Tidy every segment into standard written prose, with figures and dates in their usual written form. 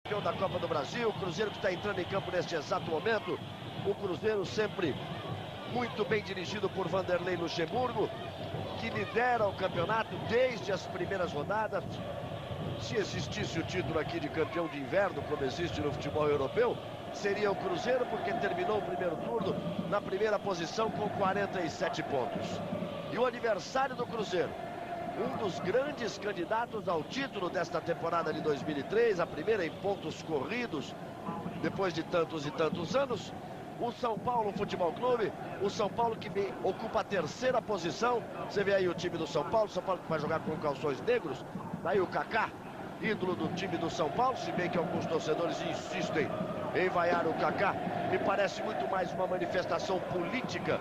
campeão da Copa do Brasil, o Cruzeiro que está entrando em campo neste exato momento. O Cruzeiro sempre muito bem dirigido por Vanderlei Luxemburgo, que lidera o campeonato desde as primeiras rodadas. Se existisse o título aqui de campeão de inverno, como existe no futebol europeu, seria o Cruzeiro, porque terminou o primeiro turno na primeira posição com 47 pontos. E o adversário do Cruzeiro, um dos grandes candidatos ao título desta temporada de 2003, a primeira em pontos corridos, depois de tantos e tantos anos, o São Paulo Futebol Clube, o São Paulo que ocupa a terceira posição. Você vê aí o time do São Paulo que vai jogar com calções negros, daí o Kaká, ídolo do time do São Paulo, se bem que alguns torcedores insistem em vaiar o Kaká. Me parece muito mais uma manifestação política,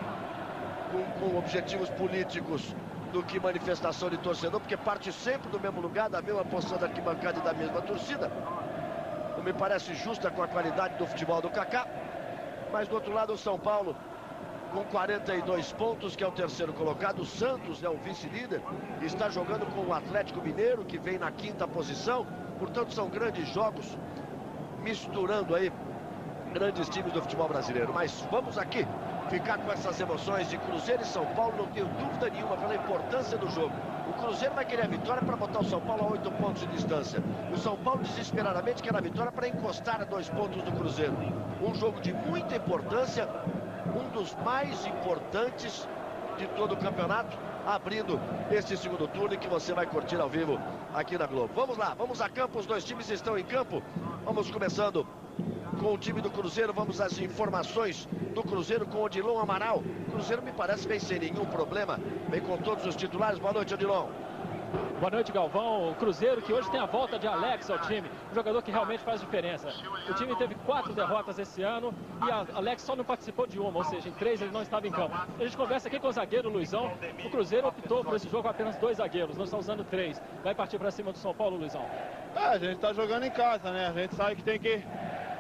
com objetivos políticos, do que manifestação de torcedor, porque parte sempre do mesmo lugar, da mesma posição da arquibancada e da mesma torcida. Não me parece justa com a qualidade do futebol do Kaká. Mas do outro lado o São Paulo com 42 pontos, que é o terceiro colocado. O Santos é o vice-líder, está jogando com o Atlético Mineiro, que vem na quinta posição. Portanto, são grandes jogos, misturando aí grandes times do futebol brasileiro. Mas vamos aqui ficar com essas emoções de Cruzeiro e São Paulo, não tenho dúvida nenhuma pela importância do jogo. O Cruzeiro vai querer a vitória para botar o São Paulo a 8 pontos de distância. O São Paulo desesperadamente quer a vitória para encostar a 2 pontos do Cruzeiro. Um jogo de muita importância, um dos mais importantes de todo o campeonato, abrindo este segundo turno, que você vai curtir ao vivo aqui na Globo. Vamos lá, vamos a campo, os dois times estão em campo. Vamos começando com o time do Cruzeiro, vamos às informações do Cruzeiro com Odilon Amaral. O Cruzeiro me parece vem sem nenhum problema, vem com todos os titulares. Boa noite, Odilon. Boa noite, Galvão. O Cruzeiro que hoje tem a volta de Alex ao time, um jogador que realmente faz diferença. O time teve 4 derrotas esse ano e Alex só não participou de uma, ou seja, em 3 ele não estava em campo. A gente conversa aqui com o zagueiro Luizão. O Cruzeiro optou por esse jogo com apenas 2 zagueiros, não está usando 3. Vai partir para cima do São Paulo, Luizão? A gente está jogando em casa, né? A gente sabe que tem que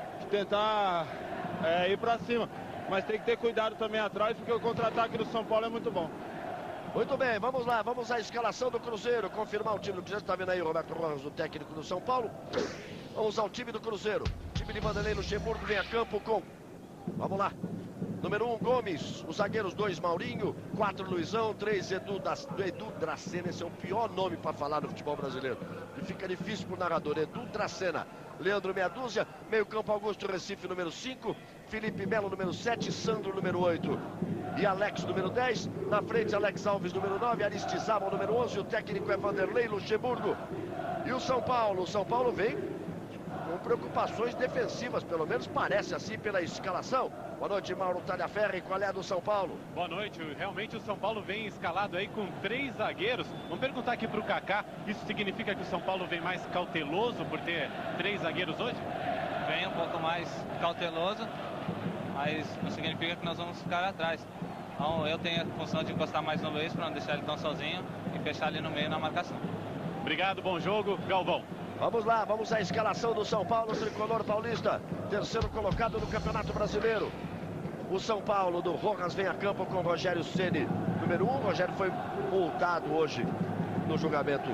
tentar ir para cima, mas tem que ter cuidado também atrás, porque o contra-ataque do São Paulo é muito bom. Muito bem, vamos lá, vamos à escalação do Cruzeiro, confirmar o time do Cruzeiro. Está vendo aí o Roberto Rojas, o técnico do São Paulo. Vamos ao time do Cruzeiro. O time de Vanderlei Luxemburgo vem a campo com, vamos lá, número 1, Gomes. Os zagueiros 2, Maurinho. 4, Luizão. 3, Edu Dracena. Esse é o pior nome para falar no futebol brasileiro, e fica difícil para o narrador. Edu Dracena. Leandro meia dúzia. Meio campo, Augusto Recife, número 5. Felipe Melo, número 7. Sandro, número 8. E Alex, número 10. Na frente, Alex Alves, número 9. Aristizábal, número 11. O técnico é Vanderlei Luxemburgo. E o São Paulo vem com preocupações defensivas, pelo menos parece assim pela escalação. Boa noite, Mauro Talhaferri, qual é a do São Paulo? Boa noite, realmente o São Paulo vem escalado aí com 3 zagueiros. Vamos perguntar aqui para o Kaká, isso significa que o São Paulo vem mais cauteloso por ter 3 zagueiros hoje? Vem um pouco mais cauteloso, mas não significa que nós vamos ficar atrás. Então eu tenho a função de encostar mais no Luiz para não deixar ele tão sozinho e fechar ali no meio na marcação. Obrigado, bom jogo, Galvão. Vamos lá, vamos à escalação do São Paulo, tricolor paulista, terceiro colocado no Campeonato Brasileiro. O São Paulo do Rojas vem a campo com Rogério Ceni, número 1. Rogério foi multado hoje no julgamento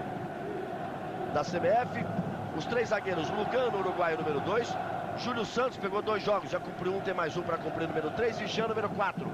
da CBF. Os 3 zagueiros, Lugano, uruguaio, número 2. Júlio Santos pegou 2 jogos, já cumpriu um, tem mais um para cumprir, número 3. E Jean, número 4.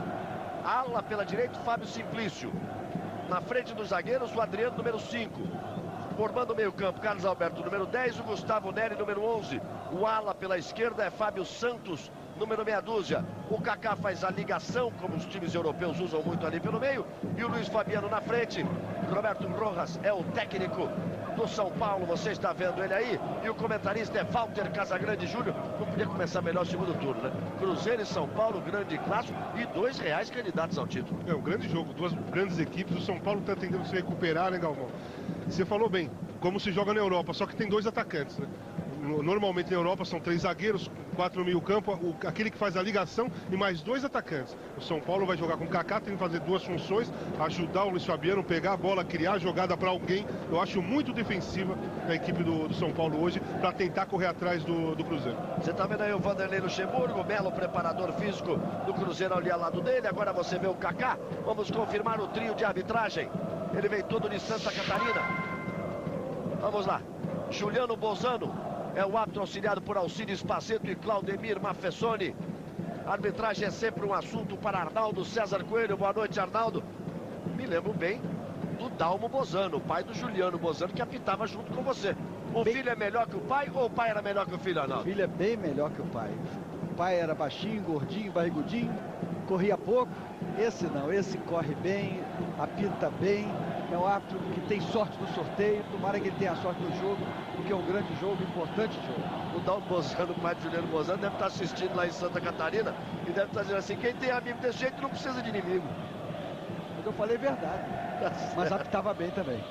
Ala pela direita, Fábio Simplício. Na frente dos zagueiros, o Adriano, número 5. Formando o meio campo, Carlos Alberto, número 10, o Gustavo Neri, número 11. O ala pela esquerda é Fábio Santos, número meia dúzia. O Kaká faz a ligação, como os times europeus usam muito ali pelo meio. E o Luiz Fabiano na frente. Roberto Rojas é o técnico do São Paulo, você está vendo ele aí. E o comentarista é Walter Casagrande Júnior. Não podia começar melhor o segundo turno, né? Cruzeiro e São Paulo, grande clássico, e 2 reais candidatos ao título. É um grande jogo, 2 grandes equipes. O São Paulo está tentando se recuperar, né, Galvão? Você falou bem, como se joga na Europa, só que tem 2 atacantes, né? Normalmente na Europa são 3 zagueiros, 4 no meio campo, aquele que faz a ligação e mais 2 atacantes. O São Paulo vai jogar com o Kaká, tem que fazer 2 funções, ajudar o Luiz Fabiano, pegar a bola, criar a jogada para alguém. Eu acho muito defensiva a equipe do São Paulo hoje, para tentar correr atrás do Cruzeiro. Você está vendo aí o Vanderlei Luxemburgo, Melo, preparador físico do Cruzeiro ali ao lado dele. Agora você vê o Kaká. Vamos confirmar o trio de arbitragem. Ele vem todo de Santa Catarina. Vamos lá. Juliano Bozano É o árbitro auxiliado por Alcides Paceto e Claudemir Mafessoni. A arbitragem é sempre um assunto para Arnaldo César Coelho. Boa noite, Arnaldo. Me lembro bem do Dalmo Bozano, o pai do Juliano Bozano, que apitava junto com você. O filho é melhor que o pai ou o pai era melhor que o filho, Arnaldo? O filho é bem melhor que o pai. O pai era baixinho, gordinho, barrigudinho, corria pouco. Esse não, esse corre bem, apita bem. É um árbitro que tem sorte no sorteio. Tomara que ele tenha sorte no jogo, porque é um grande jogo, importante jogo. O Dalmo Bozano, o pai do Juliano Bozano, deve estar assistindo lá em Santa Catarina e deve estar dizendo assim: quem tem amigo desse jeito não precisa de inimigo. Mas eu falei verdade, mas apitava bem também.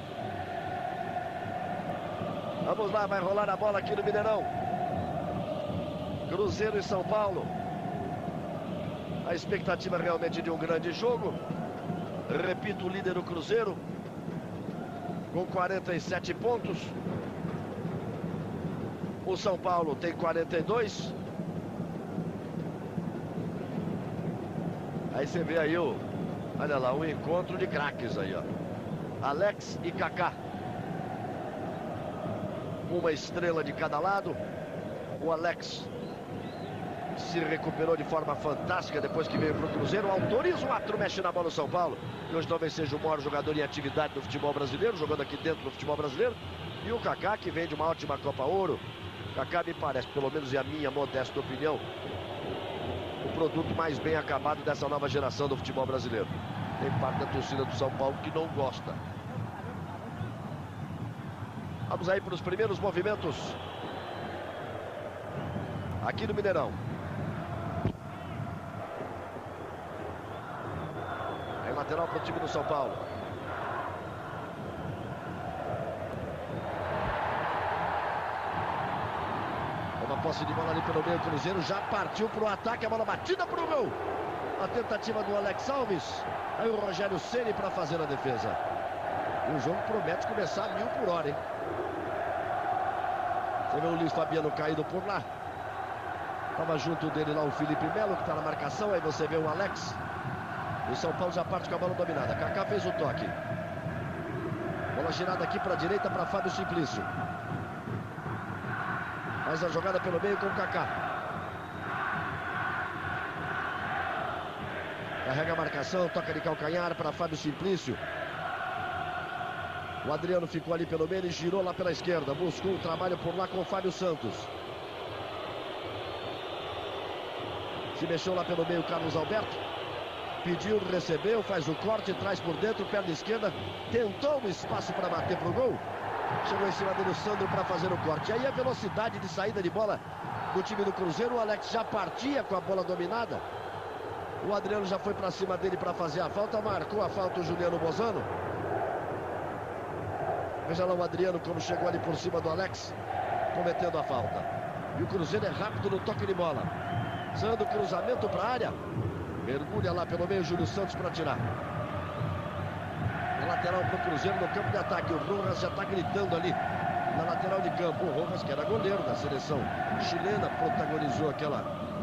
Vamos lá, vai rolar a bola aqui no Mineirão. Cruzeiro e São Paulo. A expectativa realmente de um grande jogo. Repito, o líder do Cruzeiro com 47 pontos. O São Paulo tem 42. Aí você vê aí olha lá, um encontro de craques aí, ó. Alex e Kaká. Uma estrela de cada lado. O Alex se recuperou de forma fantástica depois que veio para o Cruzeiro. Autoriza o árbitro, mexe na bola o São Paulo. E hoje talvez seja o maior jogador em atividade do futebol brasileiro, jogando aqui dentro do futebol brasileiro. E o Kaká, que vem de uma ótima Copa Ouro. Kaká me parece, pelo menos é a minha modesta opinião, o produto mais bem acabado dessa nova geração do futebol brasileiro. Tem parte da torcida do São Paulo que não gosta. Vamos aí para os primeiros movimentos aqui no Mineirão. Aí lateral para o time do São Paulo. Uma posse de bola ali pelo meio. O Cruzeiro já partiu para o ataque. A bola batida para o gol. A tentativa do Alex Alves. Aí o Rogério Ceni para fazer a defesa. E o jogo promete começar a 1000 por hora, hein? Você vê o Luiz Fabiano caído por lá. Estava junto dele lá o Felipe Melo, que está na marcação. Aí você vê o Alex. E o São Paulo já parte com a bola dominada. Kaká fez o toque. Bola girada aqui para a direita para Fábio Simplício. Faz a jogada pelo meio com o Kaká. Carrega a marcação, toca de calcanhar para Fábio Simplício. O Adriano ficou ali pelo meio e girou lá pela esquerda. Buscou o trabalho por lá com o Fábio Santos. Se mexeu lá pelo meio o Carlos Alberto. Pediu, recebeu, faz o corte, traz por dentro, perna esquerda. Tentou um espaço para bater pro gol. Chegou em cima dele o Sandro para fazer o corte. Aí a velocidade de saída de bola do time do Cruzeiro. O Alex já partia com a bola dominada. O Adriano já foi para cima dele para fazer a falta. Marcou a falta o Juliano Bozano. Veja lá o Adriano como chegou ali por cima do Alex, cometendo a falta. E o Cruzeiro é rápido no toque de bola. Sandro, cruzamento para a área. Mergulha lá pelo meio, Júlio Santos para tirar. Lateral para o Cruzeiro no campo de ataque. O Rojas já está gritando ali na lateral de campo. O Rojas, que era goleiro da seleção chilena, protagonizou aquela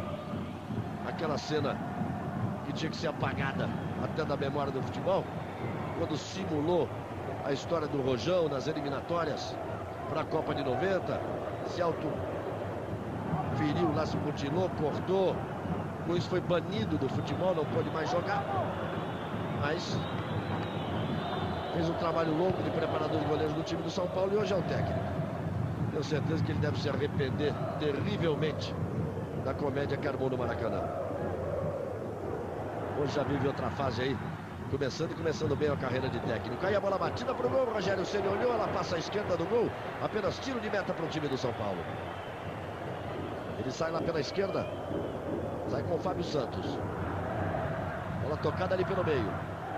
cena que tinha que ser apagada até da memória do futebol, quando simulou a história do Rojão nas eliminatórias para a Copa de 90. Se autoferiu lá, se mutilou, cortou. Com isso foi banido do futebol, não pôde mais jogar. Mas fez um trabalho longo de preparador de goleiros do time do São Paulo e hoje é o técnico. Tenho certeza que ele deve se arrepender terrivelmente da comédia que armou no Maracanã. Hoje já vive outra fase aí, começando bem a carreira de técnico. Aí a bola batida para o gol, Rogério Ceni olhou, ela passa à esquerda do gol, apenas tiro de meta para o time do São Paulo. Ele sai lá pela esquerda, sai com o Fábio Santos. Bola tocada ali pelo meio.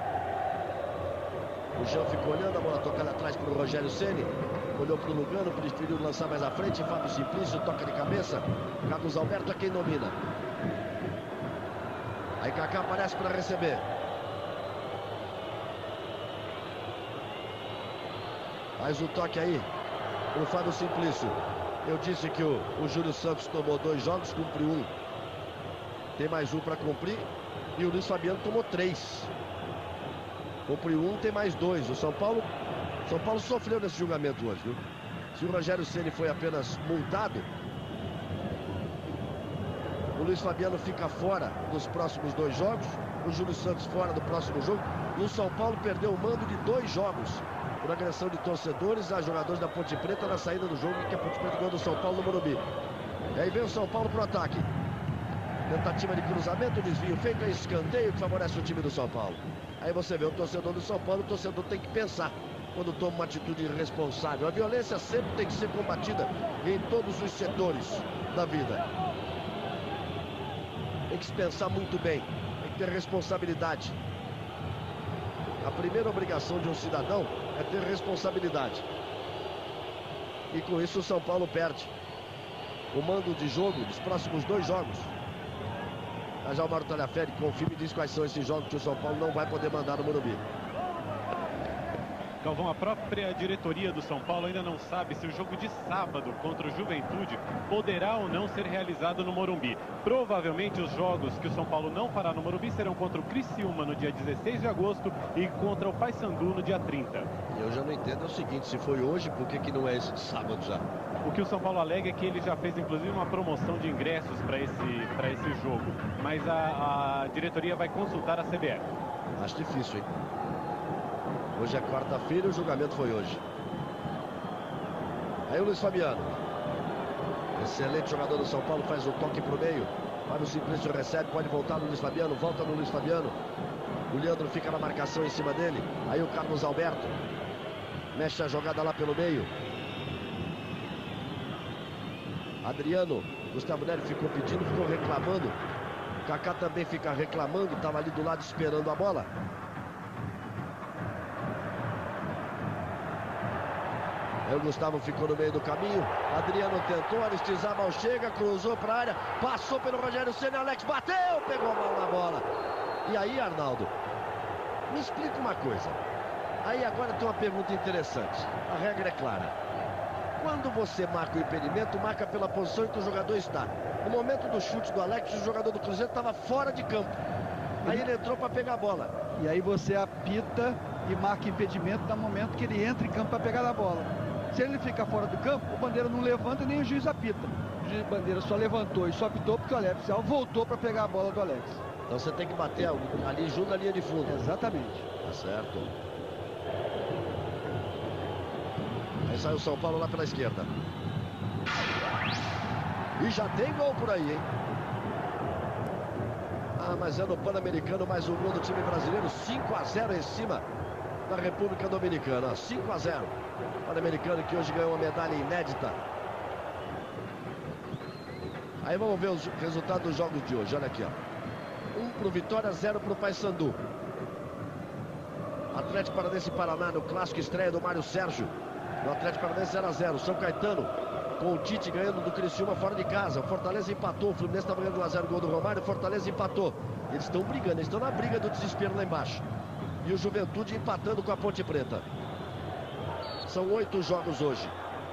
O Jean ficou olhando, a bola tocada atrás para o Rogério Ceni. Olhou para o Lugano, preferiu lançar mais à frente. Fábio Simplício toca de cabeça. Carlos Alberto é quem domina. Aí Kaká aparece para receber. Faz o toque aí para o Fábio Simplício. Eu disse que o Júlio Santos tomou 2 jogos, cumpriu 1. Tem mais 1 para cumprir. E o Luiz Fabiano tomou 3. Cumpriu 1, tem mais 2. O São Paulo sofreu nesse julgamento hoje, viu? Se o Rogério Ceni foi apenas multado, o Luiz Fabiano fica fora dos próximos 2 jogos, o Júlio Santos fora do próximo jogo, e o São Paulo perdeu o mando de 2 jogos por agressão de torcedores a jogadores da Ponte Preta na saída do jogo, que a Ponte Preta ganhou do São Paulo no Morumbi. E aí vem o São Paulo pro ataque. Tentativa de cruzamento, desvio feito, é escanteio que favorece o time do São Paulo. Aí você vê o torcedor do São Paulo, o torcedor tem que pensar quando toma uma atitude irresponsável. A violência sempre tem que ser combatida em todos os setores da vida. Tem que se pensar muito bem, tem que ter responsabilidade. A primeira obrigação de um cidadão é ter responsabilidade. E com isso o São Paulo perde o mando de jogo dos próximos 2 jogos. Já o Mauro Talhaferri confirma e diz quais são esses jogos que o São Paulo não vai poder mandar no Morumbi. Galvão, a própria diretoria do São Paulo ainda não sabe se o jogo de sábado contra o Juventude poderá ou não ser realizado no Morumbi. Provavelmente os jogos que o São Paulo não fará no Morumbi serão contra o Criciúma no dia 16 de agosto e contra o Paysandu no dia 30. Eu já não entendo o seguinte, se foi hoje, por que não é esse sábado já? O que o São Paulo alega é que ele já fez inclusive uma promoção de ingressos para esse jogo, mas a diretoria vai consultar a CBF. Acho difícil, hein? Hoje é quarta-feira e o julgamento foi hoje. Aí o Luiz Fabiano. Excelente jogador do São Paulo, faz o toque pro meio. Fábio Simplício recebe, pode voltar no Luiz Fabiano, volta no Luiz Fabiano. O Leandro fica na marcação em cima dele. Aí o Carlos Alberto mexe a jogada lá pelo meio. Adriano, Gustavo Neri ficou pedindo, ficou reclamando. O Kaká também fica reclamando, estava ali do lado esperando a bola. Aí o Gustavo ficou no meio do caminho. Adriano tentou, Aristizábal chega, cruzou para a área, passou pelo Rogério Ceni, Alex bateu, pegou mal na bola. E aí, Arnaldo, me explica uma coisa. Aí agora tem uma pergunta interessante. A regra é clara. Quando você marca o impedimento, marca pela posição em que o jogador está. No momento do chute do Alex, o jogador do Cruzeiro estava fora de campo. Aí ele entrou para pegar a bola. E aí você apita e marca impedimento no momento que ele entra em campo para pegar a bola. Se ele fica fora do campo, o Bandeira não levanta nem o juiz apita. O juiz Bandeira só levantou e só apitou porque o Alex oficial voltou para pegar a bola do Alex. Então você tem que bater ali junto da linha de fundo. Exatamente. Tá certo. Aí sai o São Paulo lá pela esquerda. E já tem gol por aí, hein? Ah, mas é no Pan-Americano, mais um gol do time brasileiro. 5-0 em cima da República Dominicana. 5-0. Pan-Americano que hoje ganhou uma medalha inédita. Aí vamos ver os resultados dos jogos de hoje. Olha aqui, ó. 1 pro Vitória, 0 pro Paysandu. Atlético Paranaense e Paraná no clássico, estreia do Mário Sérgio. No Atlético Paranaense 0-0. São Caetano com o Tite ganhando do Criciúma fora de casa. O Fortaleza empatou. O Fluminense estava ganhando 1-0, gol do Romário. O Fortaleza empatou. Eles estão brigando, eles estão na briga do desespero lá embaixo. E o Juventude empatando com a Ponte Preta. São 8 jogos hoje.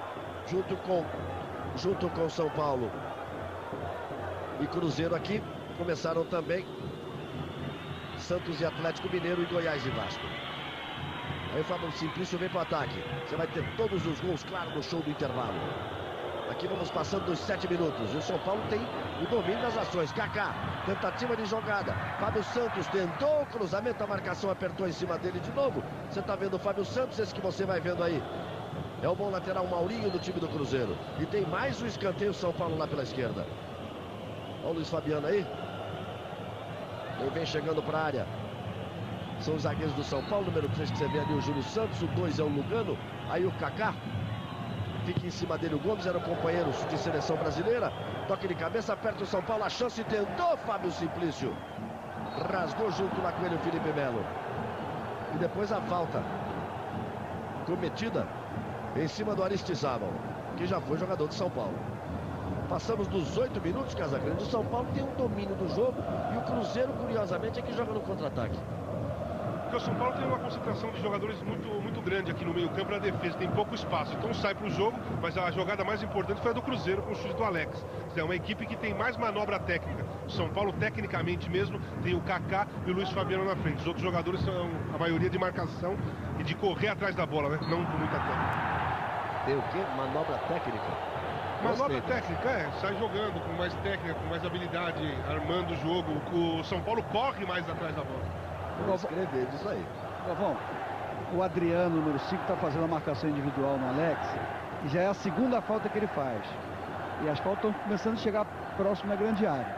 Junto com São Paulo e Cruzeiro aqui. Começaram também Santos e Atlético Mineiro e Goiás e Vasco. Aí o Fábio Simplício vem para o ataque. Você vai ter todos os gols, claro, no show do intervalo. Aqui vamos passando dos 7 minutos. E o São Paulo tem o domínio das ações. Kaká, tentativa de jogada. Fábio Santos tentou o cruzamento, a marcação apertou em cima dele de novo. Você está vendo o Fábio Santos, esse que você vai vendo aí. É o bom lateral Maurinho do time do Cruzeiro. E tem mais um escanteio São Paulo lá pela esquerda. Olha o Luiz Fabiano aí. Ele vem chegando para a área. São os zagueiros do São Paulo. Número 3 que você vê ali, o Júlio Santos. O 2 é o Lugano. Aí o Kaká. Fica em cima dele o Gomes, era o companheiro de seleção brasileira. Toque de cabeça, aperta o São Paulo. A chance tentou Fábio Simplício. Rasgou junto lá com ele o Felipe Melo. E depois a falta cometida em cima do Aristizábal, que já foi jogador de São Paulo. Passamos dos 8 minutos, Casagrande. O São Paulo tem um domínio do jogo. E o Cruzeiro, curiosamente, é que joga no contra-ataque. Porque o São Paulo tem uma concentração de jogadores muito grande aqui no meio campo na defesa, tem pouco espaço, então sai para o jogo, mas a jogada mais importante foi a do Cruzeiro com o chute do Alex. É uma equipe que tem mais manobra técnica. O São Paulo, tecnicamente mesmo, tem o Kaká e o Luiz Fabiano na frente. Os outros jogadores são a maioria de marcação e de correr atrás da bola, né? Não com muita técnica. Tem o quê? Manobra técnica. Manobra técnica, sai jogando com mais técnica, com mais habilidade, armando o jogo. O São Paulo corre mais atrás da bola. Vou escrever disso aí. Galvão, o Adriano, número 5, está fazendo a marcação individual no Alex. E já é a segunda falta que ele faz. E as faltas estão começando a chegar próximo da grande área.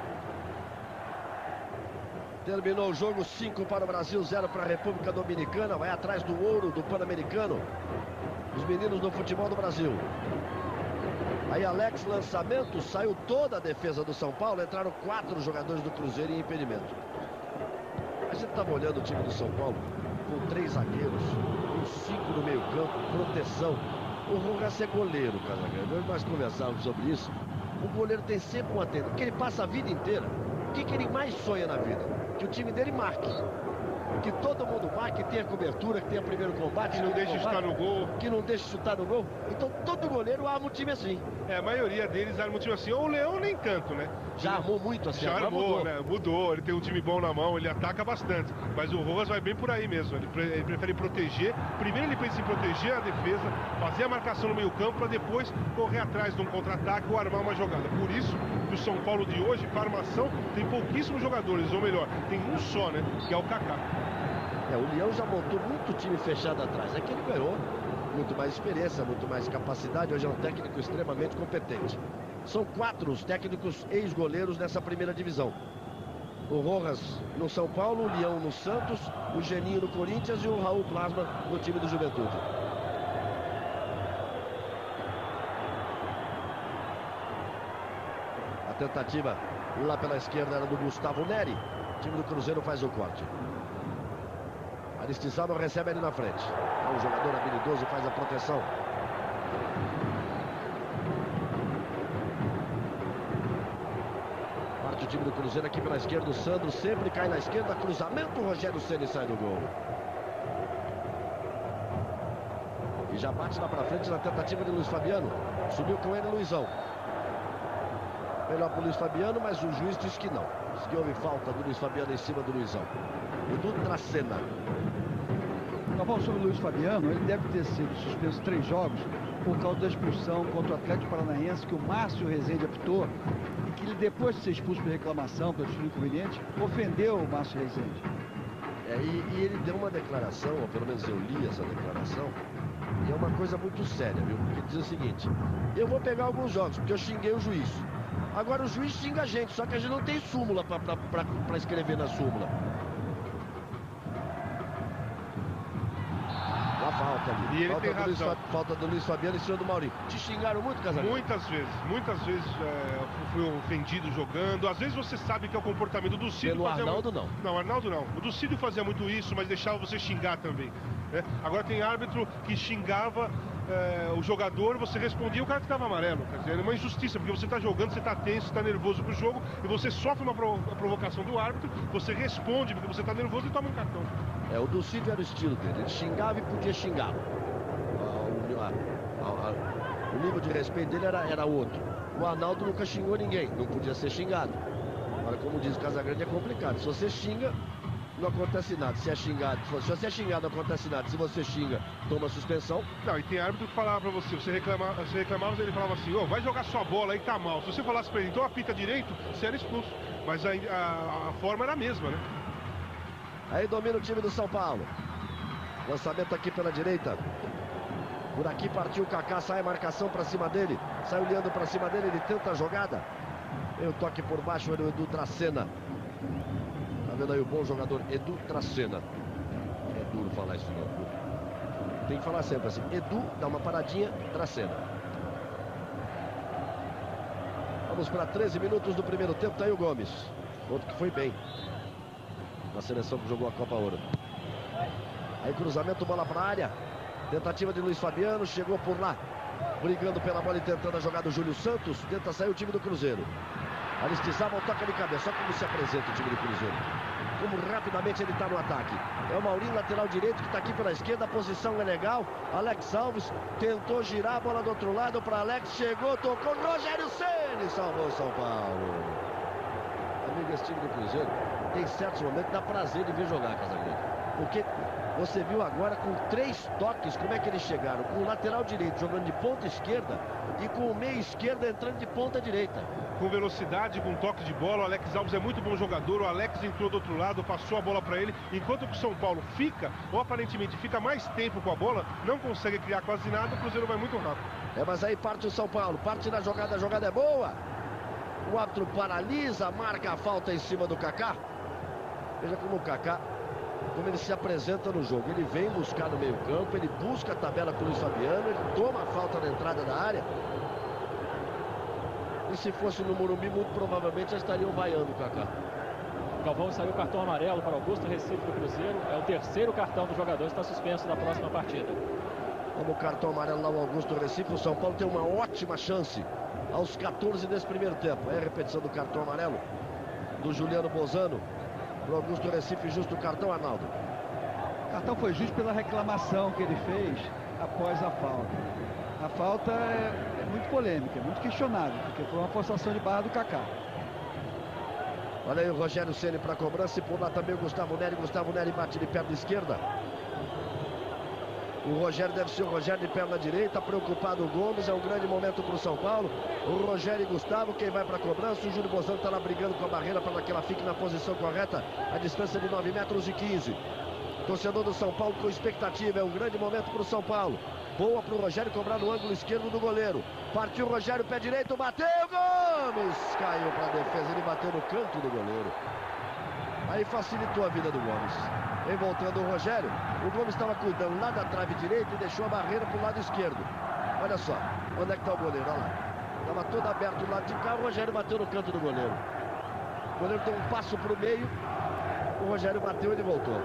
Terminou o jogo, 5 para o Brasil, 0 para a República Dominicana. Vai atrás do ouro do Pan-Americano. Os meninos do futebol do Brasil. Aí Alex, lançamento, saiu toda a defesa do São Paulo. Entraram 4 jogadores do Cruzeiro em impedimento. A gente estava olhando o time do São Paulo com 3 zagueiros, com 5 no meio campo, proteção. O Rojas é goleiro, Casagrande. Hoje nós conversávamos sobre isso. O goleiro tem sempre uma tendência, porque ele passa a vida inteira. O que ele mais sonha na vida? Que o time dele marque. Que todo mundo marque, que tenha cobertura, que tenha primeiro combate. Que não deixe chutar no gol. Que não deixe chutar no gol. Então todo goleiro arma um time assim. A maioria deles arma um time assim. Ou o Leão nem tanto, né? Já armou muito assim. Já armou, né? Mudou. Ele tem um time bom na mão, ele ataca bastante. Mas o Rojas vai bem por aí mesmo. Ele prefere proteger. Primeiro ele pensa em proteger a defesa, fazer a marcação no meio campo, para depois correr atrás de um contra-ataque ou armar uma jogada. Por isso que o São Paulo de hoje, para armação, tem pouquíssimos jogadores. Ou melhor, tem um só, né? Que é o Kaká. O Leão já montou muito time fechado atrás. É que ele ganhou muito mais experiência, muito mais capacidade. Hoje é um técnico extremamente competente. São 4 os técnicos ex-goleiros nessa primeira divisão. O Rojas no São Paulo, o Leão no Santos, o Geninho no Corinthians e o Raul Plasma no time do Juventude. A tentativa lá pela esquerda era do Gustavo Neri. O time do Cruzeiro faz o corte. Aristizábal recebe ali na frente. O jogador habilidoso faz a proteção. Parte o time do Cruzeiro aqui pela esquerda. O Sandro sempre cai na esquerda. Cruzamento, o Rogério Ceni sai do gol. E já bate lá pra frente na tentativa de Luiz Fabiano. Subiu com ele Luizão. Melhor pro Luiz Fabiano, mas o juiz disse que não. Diz que houve falta do Luiz Fabiano em cima do Luizão. E do Dracena. Galvão, sobre o Luiz Fabiano, ele deve ter sido suspenso 3 jogos por causa da expulsão contra o Atlético Paranaense que o Márcio Rezende apitou, e que ele, depois de ser expulso por reclamação, pelo atitude inconveniente, ofendeu o Márcio Rezende. E ele deu uma declaração, ou pelo menos eu li essa declaração, e é uma coisa muito séria, viu? Porque diz o seguinte: eu vou pegar alguns jogos, porque eu xinguei o juiz. Agora o juiz xinga a gente, só que a gente não tem súmula para escrever na súmula. A falta ali. E ele tem razão. Falta do Luiz Fabiano em cima do Maurinho. Te xingaram muito, Casagrande? Muitas vezes fui ofendido jogando. Às vezes você sabe que é o comportamento do Cídio. Pelo Arnaldo, não. Não, Arnaldo não. O do Cídio fazia muito isso, mas deixava você xingar também. Né? Agora tem árbitro que xingava o jogador, você respondia, o cara que estava amarelo. Quer dizer, é uma injustiça, porque você está jogando, você está tenso, você está nervoso pro jogo, e você sofre uma provocação do árbitro, você responde porque você está nervoso e toma um cartão. O do Cídio era o estilo dele. Ele xingava e podia xingar. O nível de respeito dele era outro. O Arnaldo nunca xingou ninguém, não podia ser xingado. Agora, como diz o Casagrande, é complicado. Se você xinga, não acontece nada. Se você é xingado, não acontece nada. Se você xinga, toma suspensão. Não, e tem árbitro que falava pra você reclamava, ele falava assim: vai jogar sua bola aí, tá mal. Se você falasse pra ele, então apita direito, você era expulso. Mas a forma era a mesma, né? Aí domina o time do São Paulo. Lançamento aqui pela direita. Por aqui partiu o Kaká, sai a marcação pra cima dele. Sai o Leandro pra cima dele, ele tenta a jogada. Tem o toque por baixo, ele, o Edu Dracena. Tá vendo aí o bom jogador Edu Dracena. É duro falar isso não. Tem que falar sempre assim: Edu, dá uma paradinha, Dracena. Vamos para 13 minutos do primeiro tempo. Tá aí o Gomes. Outro que foi bem na seleção que jogou a Copa Ouro. Aí cruzamento, bola para a área. Tentativa de Luiz Fabiano, chegou por lá, brigando pela bola e tentando a jogada do Júlio Santos. Tenta sair o time do Cruzeiro. Aristizábal toca de cabeça. Olha como se apresenta o time do Cruzeiro. Como rapidamente ele está no ataque. É o Maurinho, lateral direito, que está aqui pela esquerda. A posição é legal. Alex Alves tentou girar a bola do outro lado para Alex. Chegou, tocou. Rogério Ceni salvou São Paulo. Amigo, esse time do Cruzeiro tem certos momentos que dá prazer de ver jogar, Casagrande. Porque Você viu agora com 3 toques como é que eles chegaram. Com o lateral direito jogando de ponta esquerda e com o meio esquerda entrando de ponta direita. Com velocidade, com toque de bola. O Alex Alves é muito bom jogador. O Alex entrou do outro lado, passou a bola para ele. Enquanto que o São Paulo fica, ou aparentemente fica mais tempo com a bola, não consegue criar quase nada, o Cruzeiro vai muito rápido. Mas aí parte o São Paulo, parte na jogada, a jogada é boa. O árbitro paralisa, marca a falta em cima do Kaká. Veja como o Kaká, como ele se apresenta no jogo. Ele vem buscar no meio campo, ele busca a tabela com o Luiz Fabiano, ele toma a falta na entrada da área. E se fosse no Morumbi, muito provavelmente já estariam vaiando o Kaká. Galvão, saiu o cartão amarelo para Augusto Recife do Cruzeiro. É o 3º cartão do jogador, está suspenso na próxima partida. Como cartão amarelo lá o Augusto Recife, o São Paulo tem uma ótima chance aos 14 desse primeiro tempo. É a repetição do cartão amarelo do Juliano Bozano para o Augusto Recife, justo o cartão, Arnaldo. O cartão foi justo pela reclamação que ele fez após a falta. A falta é muito polêmica, muito questionável, porque foi uma forçação de barra do Kaká. Olha aí o Rogério Ceni para a cobrança e por lá também o Gustavo Neri. Gustavo Neri bate de perna esquerda. O Rogério deve ser o Rogério de perna direita, preocupado o Gomes, é um grande momento para o São Paulo. O Rogério e Gustavo, quem vai para a cobrança, o Júlio Bozano está lá brigando com a barreira para que ela fique na posição correta, a distância de 9 metros e 15. Torcedor do São Paulo com expectativa, é um grande momento para o São Paulo. Boa para o Rogério cobrar no ângulo esquerdo do goleiro. Partiu o Rogério, pé direito, bateu, Gomes! Caiu para a defesa, ele bateu no canto do goleiro. Aí facilitou a vida do Gomes. Vem voltando o Rogério. O Gomes estava cuidando lá da trave direita e deixou a barreira para o lado esquerdo. Olha só, onde é que está o goleiro? Olha lá. Estava todo aberto do lado de cá, o Rogério bateu no canto do goleiro. O goleiro deu um passo para o meio, o Rogério bateu e ele voltou.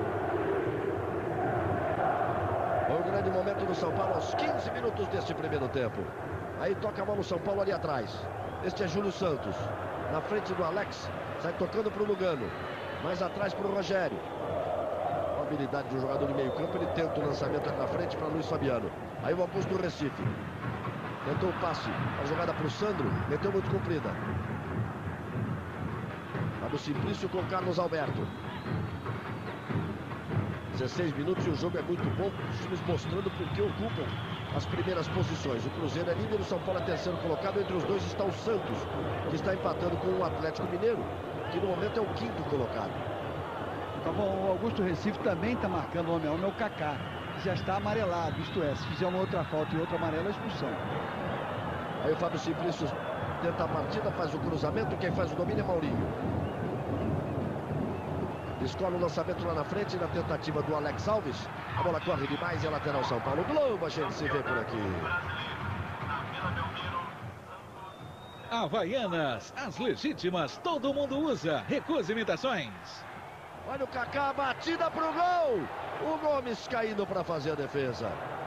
Foi um grande momento do São Paulo aos 15 minutos deste primeiro tempo. Aí toca a bola o São Paulo ali atrás. Este é Júlio Santos. Na frente do Alex, sai tocando para o Lugano. Mais atrás para o Rogério. A habilidade de um jogador de meio campo, ele tenta o lançamento ali na frente para Luiz Fabiano. Aí o Augusto Recife. Tentou o passe, a jogada para o Sandro, meteu muito comprida. Fábio Simplício com Carlos Alberto. 16 minutos e o jogo é muito bom, os times mostrando porque ocupam as primeiras posições. O Cruzeiro é líder, o São Paulo é terceiro colocado. Entre os dois está o Santos, que está empatando com o Atlético Mineiro, que no momento é o 5º colocado. Então, bom, o Augusto Recife também está marcando homem a homem, é o Kaká, que já está amarelado, isto é, se fizer uma outra falta e outra amarela, é expulsão. Aí o Fábio Simplício tenta a partida, faz o cruzamento, quem faz o domínio é Maurinho. Escola o lançamento lá na frente, na tentativa do Alex Alves. A bola corre demais e é lateral São Paulo. Globo, a gente se vê por aqui. Havaianas, as legítimas, todo mundo usa. Recusa imitações. Olha o Kaká, batida pro gol. O Gomes caindo para fazer a defesa.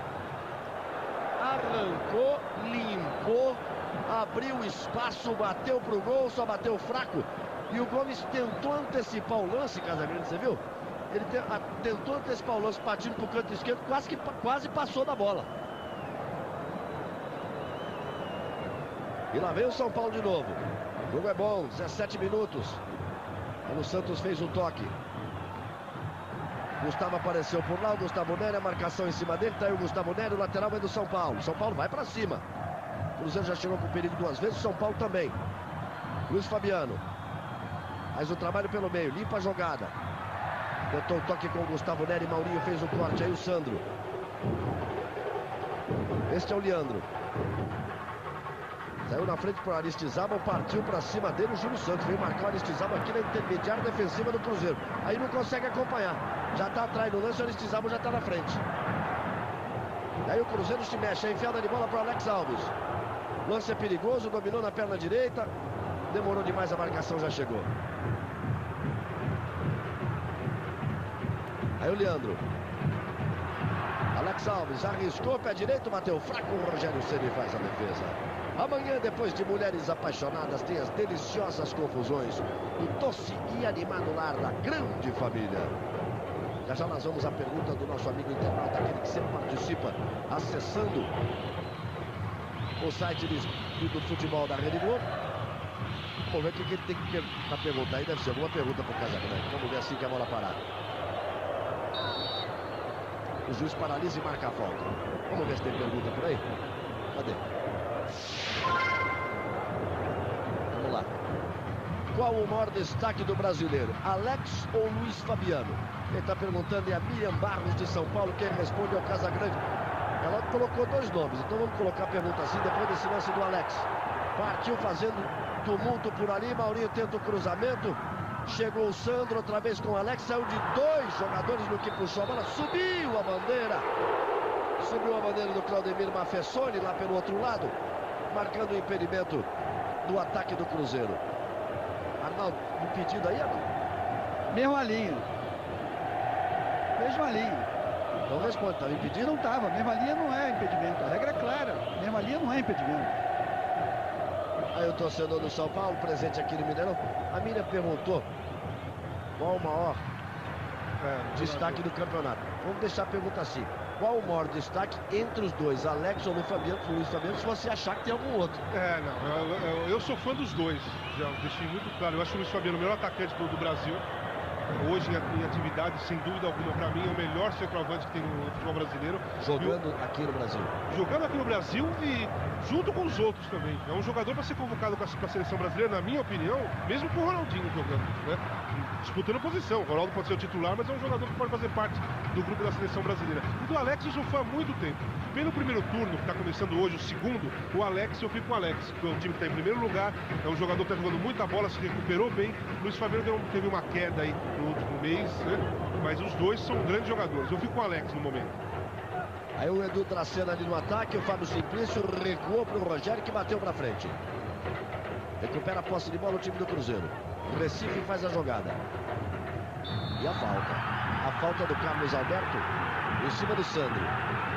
Arrancou, limpou, abriu espaço, bateu pro gol, só bateu fraco. E o Gomes tentou antecipar o lance, Casagrande, você viu? Ele tentou antecipar o lance, partindo para o canto esquerdo, quase passou da bola. E lá vem o São Paulo de novo. O jogo é bom, 17 minutos. O Santos fez um toque. Gustavo apareceu por lá, o Gustavo Neri, a marcação em cima dele, tá aí o Gustavo Neri, o lateral é do São Paulo. São Paulo vai para cima. O Cruzeiro já chegou com perigo 2 vezes, o São Paulo também. Luiz Fabiano. Faz o trabalho pelo meio, limpa a jogada. Tentou o toque com o Gustavo Neri, Maurinho fez o corte, aí o Sandro. Este é o Leandro. Saiu na frente para o Aristizábal, partiu para cima dele o Júlio Santos. Veio marcar o Aristizábal aqui na intermediária defensiva do Cruzeiro. Aí não consegue acompanhar. Já está atrás no lance, o Aristizábal já está na frente. Aí o Cruzeiro se mexe, a enfiada de bola para o Alex Alves. Lance é perigoso, dominou na perna direita. Demorou demais, a marcação já chegou. Aí o Leandro. Alex Alves arriscou, pé direito, bateu fraco, o Rogério Ceni faz a defesa. Amanhã, depois de Mulheres Apaixonadas, tem as deliciosas confusões do doce e animado lar da grande família. Já já nós vamos à pergunta do nosso amigo internauta, aquele que sempre participa, acessando o site do futebol da Rede Globo. Vamos ver o que ele tem que perguntar aí. Deve ser alguma pergunta para o Casagrande. Vamos ver assim que a bola parar. O juiz paralisa e marca a falta. Vamos ver se tem pergunta por aí. Cadê? Vamos lá. Qual o maior destaque do brasileiro? Alex ou Luiz Fabiano? Quem está perguntando é a Miriam Barros de São Paulo. Quem responde é o Casagrande. Ela colocou dois nomes, então vamos colocar a pergunta assim depois desse lance do Alex. Partiu fazendo tumulto por ali, Maurinho tenta o cruzamento. Chegou o Sandro outra vez com o Alex, saiu de dois jogadores no que puxou a bola, subiu a bandeira. Subiu a bandeira do Claudemir Mafessoni lá pelo outro lado, marcando o impedimento do ataque do Cruzeiro. Arnaldo, impedido aí, Arnaldo? Mesma linha. Mesma linha. Então responde, estava impedido? Não estava, mesma linha não é impedimento. A regra é clara, mesma linha não é impedimento. Aí o torcedor do São Paulo, presente aqui no Mineirão, a Miriam perguntou qual o maior destaque do campeonato. Vamos deixar a pergunta assim. Qual o maior destaque entre os dois, Alex ou Luiz Fabiano, se você achar que tem algum outro? Não, eu sou fã dos dois, já deixei muito claro. Eu acho o Luiz Fabiano o melhor atacante do Brasil. Hoje em atividade, sem dúvida alguma, para mim é o melhor centroavante que tem no futebol brasileiro. Jogando aqui no Brasil. Jogando aqui no Brasil e junto com os outros também. É um jogador para ser convocado para a seleção brasileira, na minha opinião, mesmo com o Ronaldinho jogando, né? Disputando posição. O Ronaldo pode ser o titular, mas é um jogador que pode fazer parte do grupo da seleção brasileira. E do Alex eu sou fã há muito tempo. Pelo primeiro turno, que está começando hoje, o segundo, o Alex, eu fico com o Alex, que é um time que está em primeiro lugar, é um jogador que está jogando muita bola, se recuperou bem. Luiz Fabiano teve uma queda aí no último mês, né? Mas os dois são grandes jogadores. Eu fico com o Alex no momento. Aí o Edu Dracena ali no ataque, o Fábio Simplício recuou para o Rogério, que bateu para frente. Recupera a posse de bola o time do Cruzeiro. O Recife faz a jogada. E a falta. A falta do Carlos Alberto em cima do Sandro.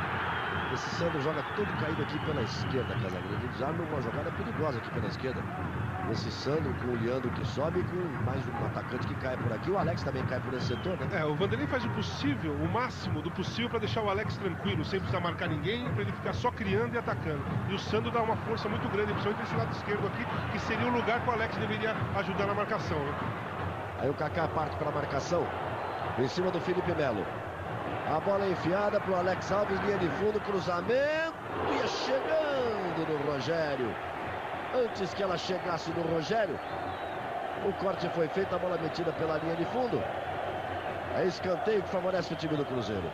Esse Sandro joga todo caído aqui pela esquerda, Casagrande. Já numa jogada perigosa aqui pela esquerda. Esse Sandro com o Leandro que sobe, com mais um atacante que cai por aqui. O Alex também cai por esse setor, né? O Vanderlei faz o possível, o máximo do possível para deixar o Alex tranquilo, sem precisar marcar ninguém, para ele ficar só criando e atacando. E o Sandro dá uma força muito grande, principalmente desse lado esquerdo aqui, que seria o lugar que o Alex deveria ajudar na marcação, né? Aí o Kaká parte para a marcação, em cima do Felipe Melo. A bola é enfiada para o Alex Alves, linha de fundo, cruzamento, ia chegando no Rogério. Antes que ela chegasse no Rogério, o corte foi feito, a bola metida pela linha de fundo. É escanteio que favorece o time do Cruzeiro.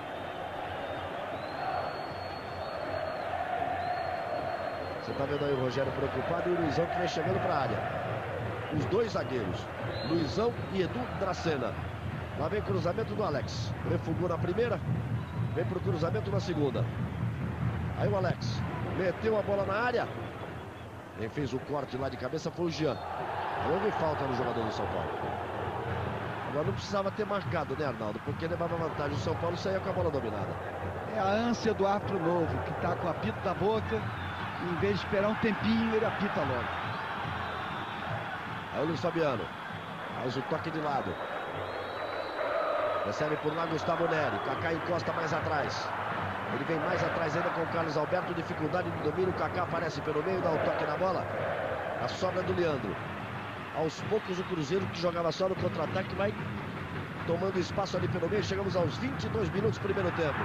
Você está vendo aí o Rogério preocupado e o Luizão que vem chegando para a área. Os dois zagueiros, Luizão e Edu Dracena. Lá vem cruzamento do Alex. Refugou na primeira, vem para o cruzamento na segunda. Aí o Alex meteu a bola na área. Quem fez o corte lá de cabeça foi o Jean. Houve falta no jogador do São Paulo. Agora não precisava ter marcado, né, Arnaldo? Porque levava vantagem. O São Paulo saía com a bola dominada. É a ânsia do árbitro novo, que está com o apito na boca. E em vez de esperar um tempinho, ele apita logo. Aí o Luiz Fabiano. Faz o toque de lado. Recebe por lá Gustavo Neri. Kaká encosta mais atrás. Ele vem mais atrás ainda com o Carlos Alberto. Dificuldade de domínio. O Kaká aparece pelo meio, dá o toque na bola. A sobra do Leandro. Aos poucos o Cruzeiro, que jogava só no contra-ataque, vai tomando espaço ali pelo meio. Chegamos aos 22 minutos do primeiro tempo.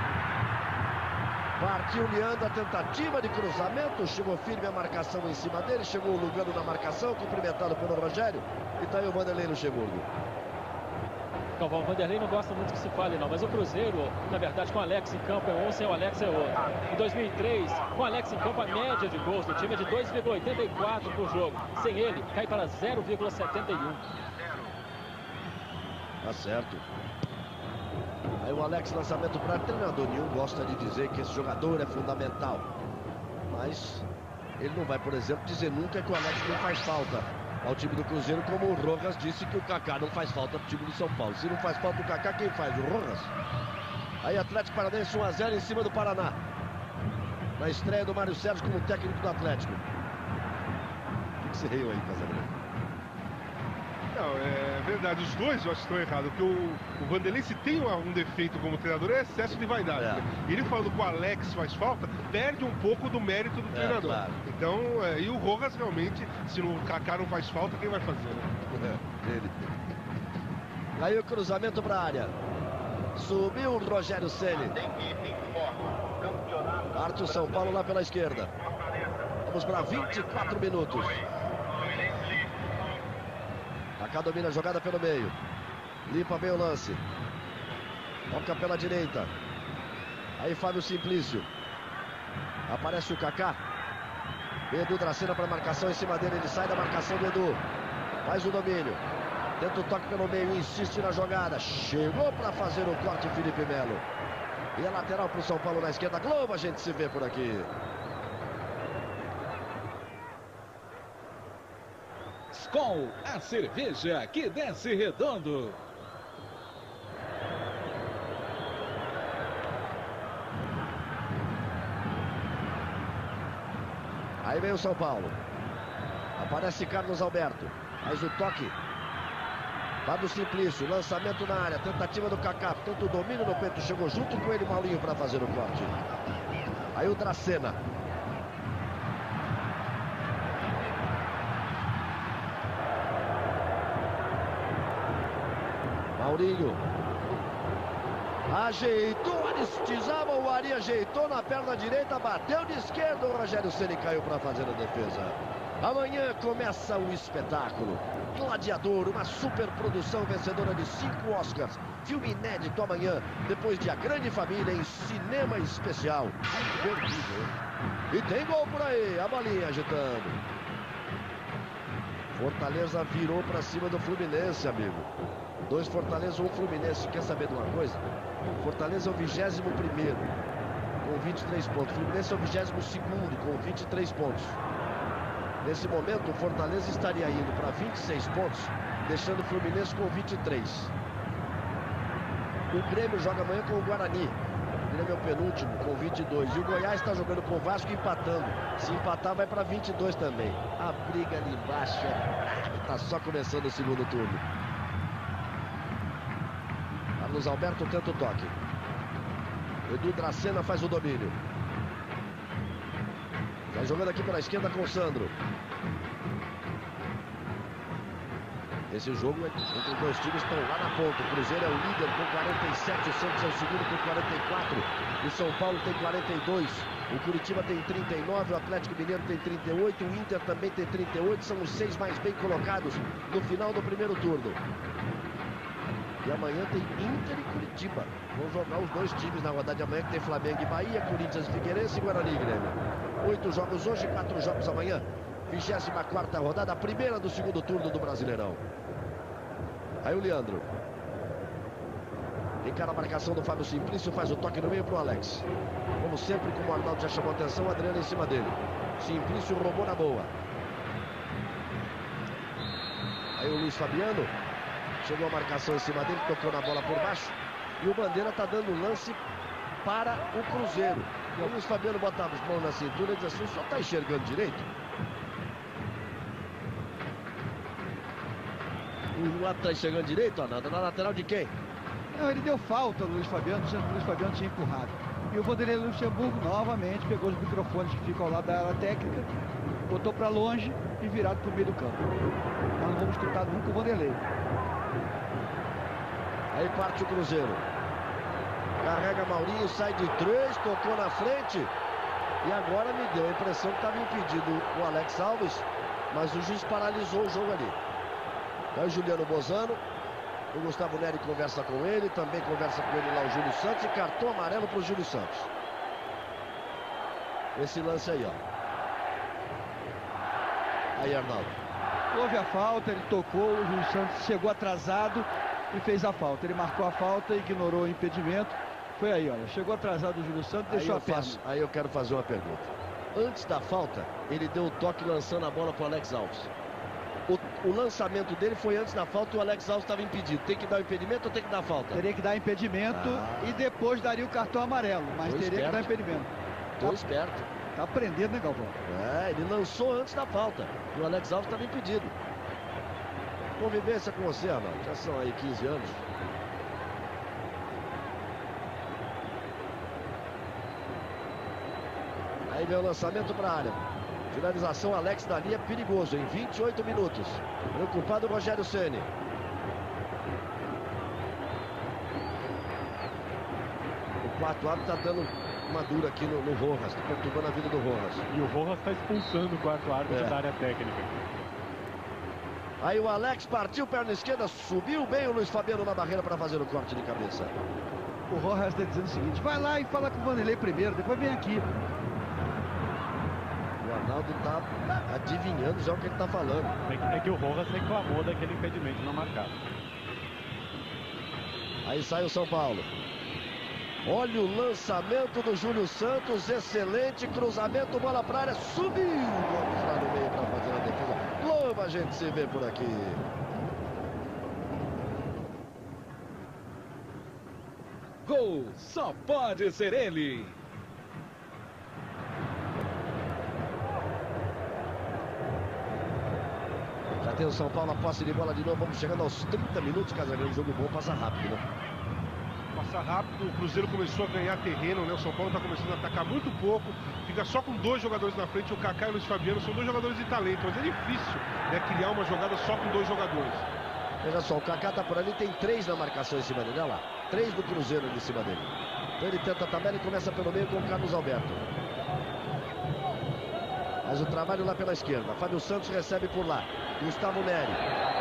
Partiu o Leandro, a tentativa de cruzamento. Chegou firme a marcação em cima dele. Chegou o Lugano na marcação, cumprimentado pelo Rogério. E tá aí o Vanderlei Luxemburgo. Galvão, o Vanderlei não gosta muito que se fale, não. Mas o Cruzeiro, na verdade, com o Alex em campo é um, sem o Alex é outro. Em 2003, com o Alex em campo, a média de gols do time é de 2,84 por jogo. Sem ele, cai para 0,71. Tá certo. Aí o Alex, lançamento para treinador. Nenhum gosta de dizer que esse jogador é fundamental. Mas ele não vai, por exemplo, dizer nunca que o Alex não faz falta ao time do Cruzeiro, como o Rojas disse que o Kaká não faz falta pro time do São Paulo. Se não faz falta o Kaká, quem faz? O Rojas. Aí Atlético Paranaense 1-0 em cima do Paraná. Na estreia do Mário Sérgio como técnico do Atlético. O que você riu aí, Casagrande? Não, é verdade, os dois eu acho que estão errados, porque o Vanderlei, se tem um defeito como treinador, é excesso de vaidade. Né? Ele falando que o Alex faz falta, perde um pouco do mérito do treinador. Claro. Então, e o Rojas realmente, se o Kaká não faz falta, quem vai fazer? Né? Aí o cruzamento para a área. Subiu o Rogério Ceni. Parte o São Paulo lá pela esquerda. Vamos para 24 minutos. Kaká domina a jogada pelo meio. Limpa bem o lance. Toca pela direita. Aí Fábio Simplício. Aparece o Kaká. Edu Dracena para marcação em cima dele. Ele sai da marcação do Edu. Faz o domínio. Tenta o toque pelo meio. Insiste na jogada. Chegou para fazer o corte Felipe Melo. E a lateral para o São Paulo na esquerda. Globo, a gente se vê por aqui. Skol, a cerveja que desce redondo. Aí vem o São Paulo. Aparece Carlos Alberto. Faz o toque. Fábio Simplício. Lançamento na área. Tentativa do Kaká. Tenta o domínio no peito. Chegou junto com ele Maurinho para fazer o corte. Aí o Dracena. Maurinho. Ajeitou, Aristizábal, o Ari ajeitou na perna direita, bateu de esquerda, o Rogério Ceni caiu para fazer a defesa. Amanhã começa o espetáculo. Gladiador, uma superprodução vencedora de 5 Oscars. Filme inédito amanhã, depois de A Grande Família em cinema especial. E tem gol por aí, a bolinha agitando. Fortaleza virou para cima do Fluminense, amigo. 2 Fortaleza, 1 Fluminense. Quer saber de uma coisa? Fortaleza é o 21º, com 23 pontos. Fluminense é o 22º, com 23 pontos. Nesse momento, o Fortaleza estaria indo para 26 pontos, deixando o Fluminense com 23. O Grêmio joga amanhã com o Guarani. O Grêmio é o penúltimo, com 22. E o Goiás está jogando com o Vasco empatando. Se empatar, vai para 22 também. A briga ali embaixo está só começando o segundo turno. Carlos Alberto tenta o toque. Edu Dracena faz o domínio. Vai jogando aqui pela esquerda com o Sandro. Esse jogo entre os dois times estão lá na ponta. O Cruzeiro é o líder com 47, o Santos é o segundo com 44. O São Paulo tem 42. O Curitiba tem 39, o Atlético Mineiro tem 38, o Inter também tem 38. São os 6 mais bem colocados no final do primeiro turno. E amanhã tem Inter e Curitiba. Vão jogar os 2 times na rodada de amanhã, que tem Flamengo e Bahia, Corinthians e Figueirense e Guarani e Grêmio. 8 jogos hoje, 4 jogos amanhã. 24ª rodada, a primeira do segundo turno do Brasileirão. Aí o Leandro. Encara a marcação do Fábio Simplício, faz o toque no meio pro Alex. Como sempre, como o Arnaldo já chamou a atenção, o Adriano em cima dele. Simplício roubou na boa. Aí o Luiz Fabiano. Chegou a marcação em cima dele, tocou na bola por baixo. E o Bandeira está dando lance para o Cruzeiro. E o Luiz Fabiano botava as mãos na cintura e diz assim: só está enxergando direito? O lado está enxergando direito, Arnaldo? Na lateral de quem? Não, ele deu falta, o Luiz Fabiano, dizendo que o Luiz Fabiano tinha empurrado. E o Vanderlei Luxemburgo novamente pegou os microfones que ficam ao lado da área técnica, botou para longe e virado para o meio do campo. Nós não vamos escutar nunca o Vanderlei. Aí parte o Cruzeiro. Carrega Maurinho, sai de 3, tocou na frente. E agora me deu a impressão que estava impedido o Alex Alves, mas o juiz paralisou o jogo ali. Aí o Juliano Bozano. O Gustavo Neri conversa com ele, também conversa com ele lá o Júlio Santos, e cartão amarelo para o Júlio Santos. Esse lance aí, ó. Aí, Arnaldo. Houve a falta, ele tocou, o Júlio Santos chegou atrasado e fez a falta. Ele marcou a falta, ignorou o impedimento. Foi aí, olha, chegou atrasado o Júlio Santos, deixou a perna. Aí eu quero fazer uma pergunta. Antes da falta, ele deu o toque lançando a bola para o Alex Alves. O lançamento dele foi antes da falta e o Alex Alves estava impedido. Tem que dar o impedimento ou tem que dar a falta? Teria que dar impedimento e depois daria o cartão amarelo, mas teria que dar impedimento. Tô esperto. Tá aprendendo, né, Galvão? É, ele lançou antes da falta e o Alex Alves estava impedido. Convivência com você, Arnaldo, já são aí 15 anos. Aí vem o lançamento para a área. Finalização, Alex dali é perigoso em 28 minutos. Preocupado o Rogério Ceni. quarto árbitro está dando uma dura aqui no Rojas, está perturbando a vida do Rojas. E o Rojas está expulsando o quarto árbitro da área técnica. Aí o Alex partiu, perna esquerda, subiu bem o Luiz Fabiano na barreira para fazer o corte de cabeça. O Rojas está dizendo o seguinte: vai lá e fala com o Vanderlei primeiro, depois vem aqui. O Arnaldo está adivinhando já o que ele está falando. É que o Rojas reclamou daquele impedimento não marcado. Aí sai o São Paulo. Olha o lançamento do Júlio Santos, excelente cruzamento, bola para a área, subiu o Gomes lá no meio para fazer a defesa. Logo a gente se vê por aqui. Gol, só pode ser ele. Já tem o São Paulo, a posse de bola de novo, vamos chegando aos 30 minutos, Casagrande, jogo bom, passa rápido, né? Passa rápido, o Cruzeiro começou a ganhar terreno, né? O São Paulo está começando a atacar muito pouco, fica só com 2 jogadores na frente, o Kaká e o Luiz Fabiano são 2 jogadores de talento, mas é difícil, né, criar uma jogada só com 2 jogadores. Veja só, o Kaká tá por ali, tem 3 na marcação em cima dele, olha lá, 3 do Cruzeiro em cima dele. Então ele tenta a tabela e começa pelo meio com o Carlos Alberto. Faz o trabalho lá pela esquerda, Fábio Santos recebe por lá, Gustavo Neri.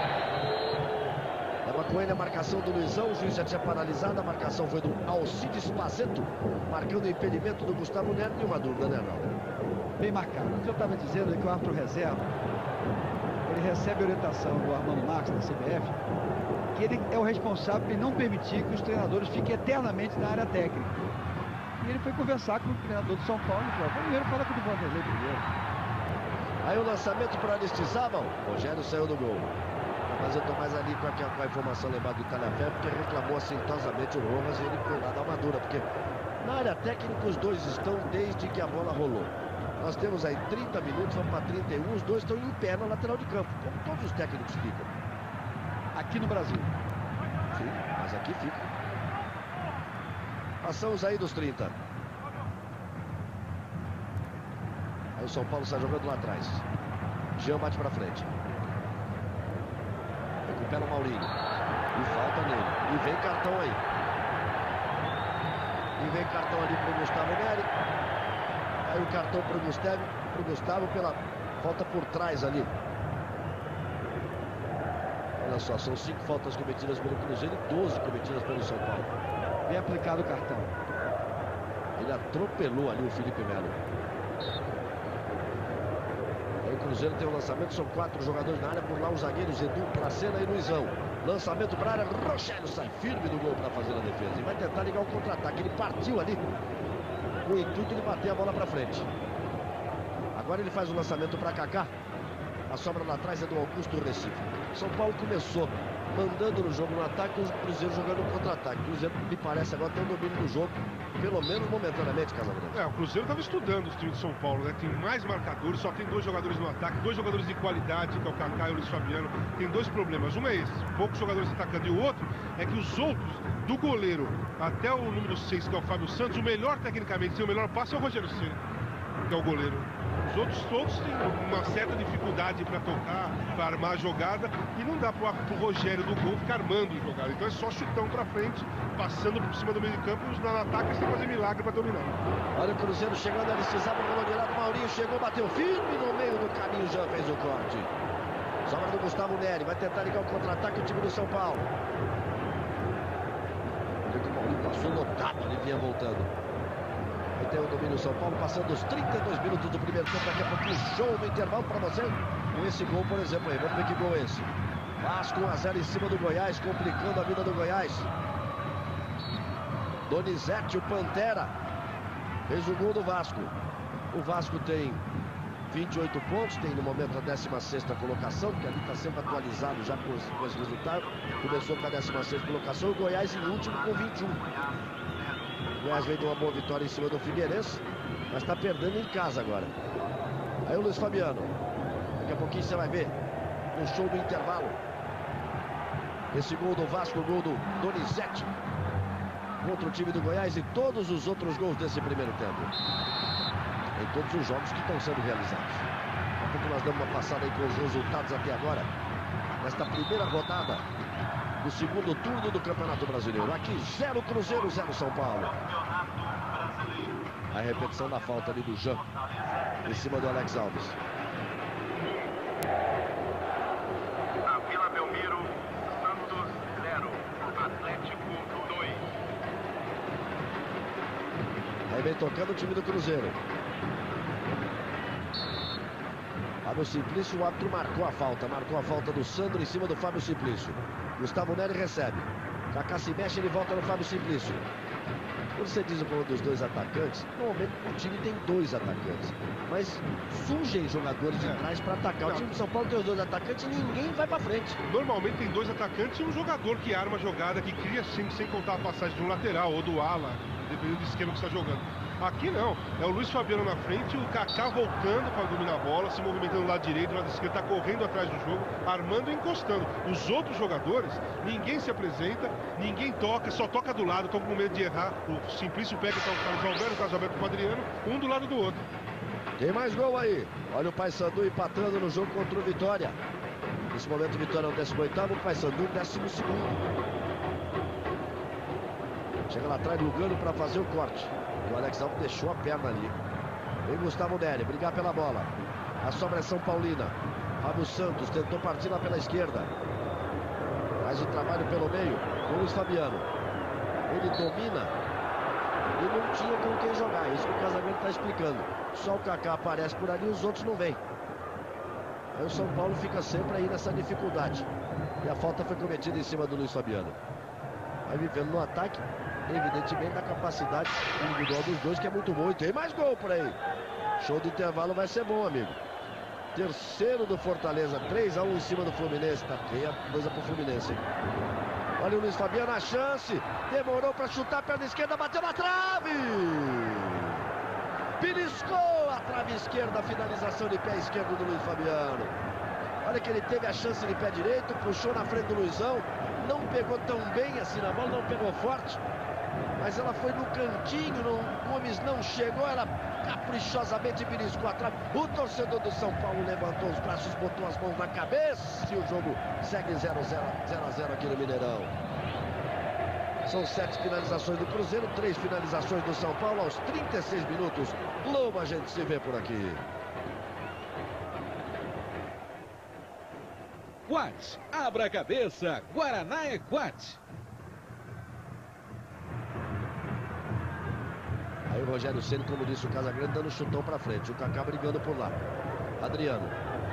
Leva com ele a marcação do Luizão, o juiz já tinha paralisado, a marcação foi do Alcides Pazeto, marcando o impedimento do Gustavo Neto. E uma dúvida, né, Arnaldo? Bem marcado. O que eu estava dizendo é que o árbitro reserva, ele recebe a orientação do Armando Marques, da CBF, que ele é o responsável por não permitir que os treinadores fiquem eternamente na área técnica. E ele foi conversar com o treinador do São Paulo e falou: primeiro fala com o Vanderlei primeiro. Aí o lançamento para Aristizábal, Rogério saiu do gol. Mas eu tô mais ali com a informação lembrada do Italhafé, porque reclamou assintosamente o Rojas e ele foi lá dar uma dura, porque na área técnica os dois estão desde que a bola rolou. Nós temos aí 30 minutos, vamos para 31, os dois estão em pé na lateral de campo, como todos os técnicos ficam. Aqui no Brasil. Sim, mas aqui fica. Passamos aí dos 30. Aí o São Paulo está jogando lá atrás. Jean bate para frente. Recupera o Maurinho. E falta nele. E vem cartão aí. E vem cartão ali pro Gustavo Neri. Aí o cartão pro Gustavo pela falta por trás ali. Olha só, são 5 faltas cometidas pelo Cruzeiro e 12 cometidas pelo São Paulo. Bem aplicado o cartão. Ele atropelou ali o Felipe Melo. Aí o Cruzeiro tem um lançamento, são 4 jogadores na área, por lá os zagueiros Edu, Placena e Luizão. Lançamento para a área, Rogério sai firme do gol para fazer a defesa. E vai tentar ligar o contra-ataque. Ele partiu ali com o intuito de bater a bola para frente. Agora ele faz o lançamento para Kaká. A sobra lá atrás é do Augusto Recife. São Paulo começou mandando no jogo no ataque, o Cruzeiro jogando no contra-ataque. O Cruzeiro, me parece, agora tem o domínio do jogo, pelo menos momentaneamente, Casagrande. O Cruzeiro estava estudando os times de São Paulo, né? Tem mais marcadores, só tem 2 jogadores no ataque, 2 jogadores de qualidade, que é o Kaká e o Luiz Fabiano. Tem 2 problemas. Um é esse, poucos jogadores atacando, e o outro é que os outros, do goleiro até o número 6, que é o Fábio Santos, o melhor tecnicamente, tem o melhor passe é o Rogério Ceni, que é o goleiro. Os outros todos têm uma certa dificuldade para tocar, para armar a jogada, e não dá pro Rogério do gol ficar armando a jogada. Então é só chutão para frente, passando por cima do meio de campo, e os no ataque sem fazer milagre para dominar. Olha o Cruzeiro chegando, Aristizábal, rolou de lado, Maurinho chegou, bateu firme no meio do caminho, já fez o corte. Sobra do Gustavo Neri, vai tentar ligar o contra-ataque o time do São Paulo. Olha que o Maurinho passou lotado, ele vinha voltando. Aí tem o domínio do São Paulo, passando os 32 minutos do primeiro tempo. Daqui a pouquinho, show no intervalo para você. Com esse gol, por exemplo, aí. Vamos ver que gol é esse. Vasco 1-0 em cima do Goiás, complicando a vida do Goiás. Donizete, o Pantera, fez o gol do Vasco. O Vasco tem 28 pontos, tem no momento a 16ª colocação, porque ali está sempre atualizado já com esse resultado. Começou com a 16ª colocação, o Goiás em último com 21. O Goiás veio de uma boa vitória em cima do Figueirense, mas está perdendo em casa agora. Aí o Luiz Fabiano. Daqui a pouquinho você vai ver no show do intervalo. Esse gol do Vasco, o gol do Donizete contra o time do Goiás e todos os outros gols desse primeiro tempo. Em todos os jogos que estão sendo realizados. Daqui a pouco nós damos uma passada aí com os resultados até agora. Nesta primeira rodada do segundo turno do Campeonato Brasileiro. Aqui 0 Cruzeiro, 0 São Paulo. A repetição da falta ali do Jean em cima do Alex Alves. A Vila Belmiro, Santos 0, Atlético 2. Aí vem tocando o time do Cruzeiro. Fábio Simplício, o árbitro marcou a falta do Sandro em cima do Fábio Simplício. Gustavo Neri recebe. Kaká se mexe, ele volta no Fábio Simplício. Quando você diz o problema dos dois atacantes, normalmente o time tem dois atacantes. Mas surgem jogadores de trás para atacar. O time de São Paulo tem os dois atacantes e ninguém vai para frente. Normalmente tem dois atacantes e um jogador que arma a jogada, que cria sem contar a passagem de um lateral ou do ala, dependendo do esquema que está jogando. Aqui não, é o Luiz Fabiano na frente, o Kaká voltando para dominar a bola, se movimentando do lado direito, do lado esquerdo, está correndo atrás do jogo, armando e encostando. Os outros jogadores, ninguém se apresenta, ninguém toca, só toca do lado, estão com medo de errar. O Simplício pega o Carlos Alberto com o Adriano, um do lado do outro. Tem mais gol aí. Olha o Paysandu empatando no jogo contra o Vitória. Nesse momento o Vitória é o 18º, o Paysandu 12º. Chega lá atrás, Lugano para fazer o corte. O Alex Alves deixou a perna ali. Vem Gustavo Neri, brigar pela bola. A sobra é São Paulina. Fábio Santos tentou partir lá pela esquerda. Faz o trabalho pelo meio. O Luiz Fabiano. Ele domina. E não tinha com quem jogar. Isso que o Casagrande está explicando. Só o Kaká aparece por ali, os outros não vêm. Aí o São Paulo fica sempre aí nessa dificuldade. E a falta foi cometida em cima do Luiz Fabiano. Vai vivendo no ataque, evidentemente, da capacidade individual dos dois, que é muito bom. E tem mais gol por aí. Show de intervalo vai ser bom, amigo. Terceiro do Fortaleza, 3-1 em cima do Fluminense. Tá feia, coisa pro Fluminense, hein? Olha o Luiz Fabiano, a chance. Demorou para chutar, perna esquerda, bateu na trave. Beliscou a trave esquerda, a finalização de pé esquerdo do Luiz Fabiano. Olha que ele teve a chance de pé direito, puxou na frente do Luizão. Não pegou tão bem assim na bola, não pegou forte. Mas ela foi no cantinho, o Gomes não chegou, ela caprichosamente beliscou a trave. O torcedor do São Paulo levantou os braços, botou as mãos na cabeça e o jogo segue 0 a 0 aqui no Mineirão. São 7 finalizações do Cruzeiro, 3 finalizações do São Paulo aos 36 minutos. Globo, a gente se vê por aqui. Quat, abra a cabeça, Guaraná é Quat. Aí o Rogério Ceni, como disse o Casagrande, dando chutão pra frente. O Kaká brigando por lá. Adriano.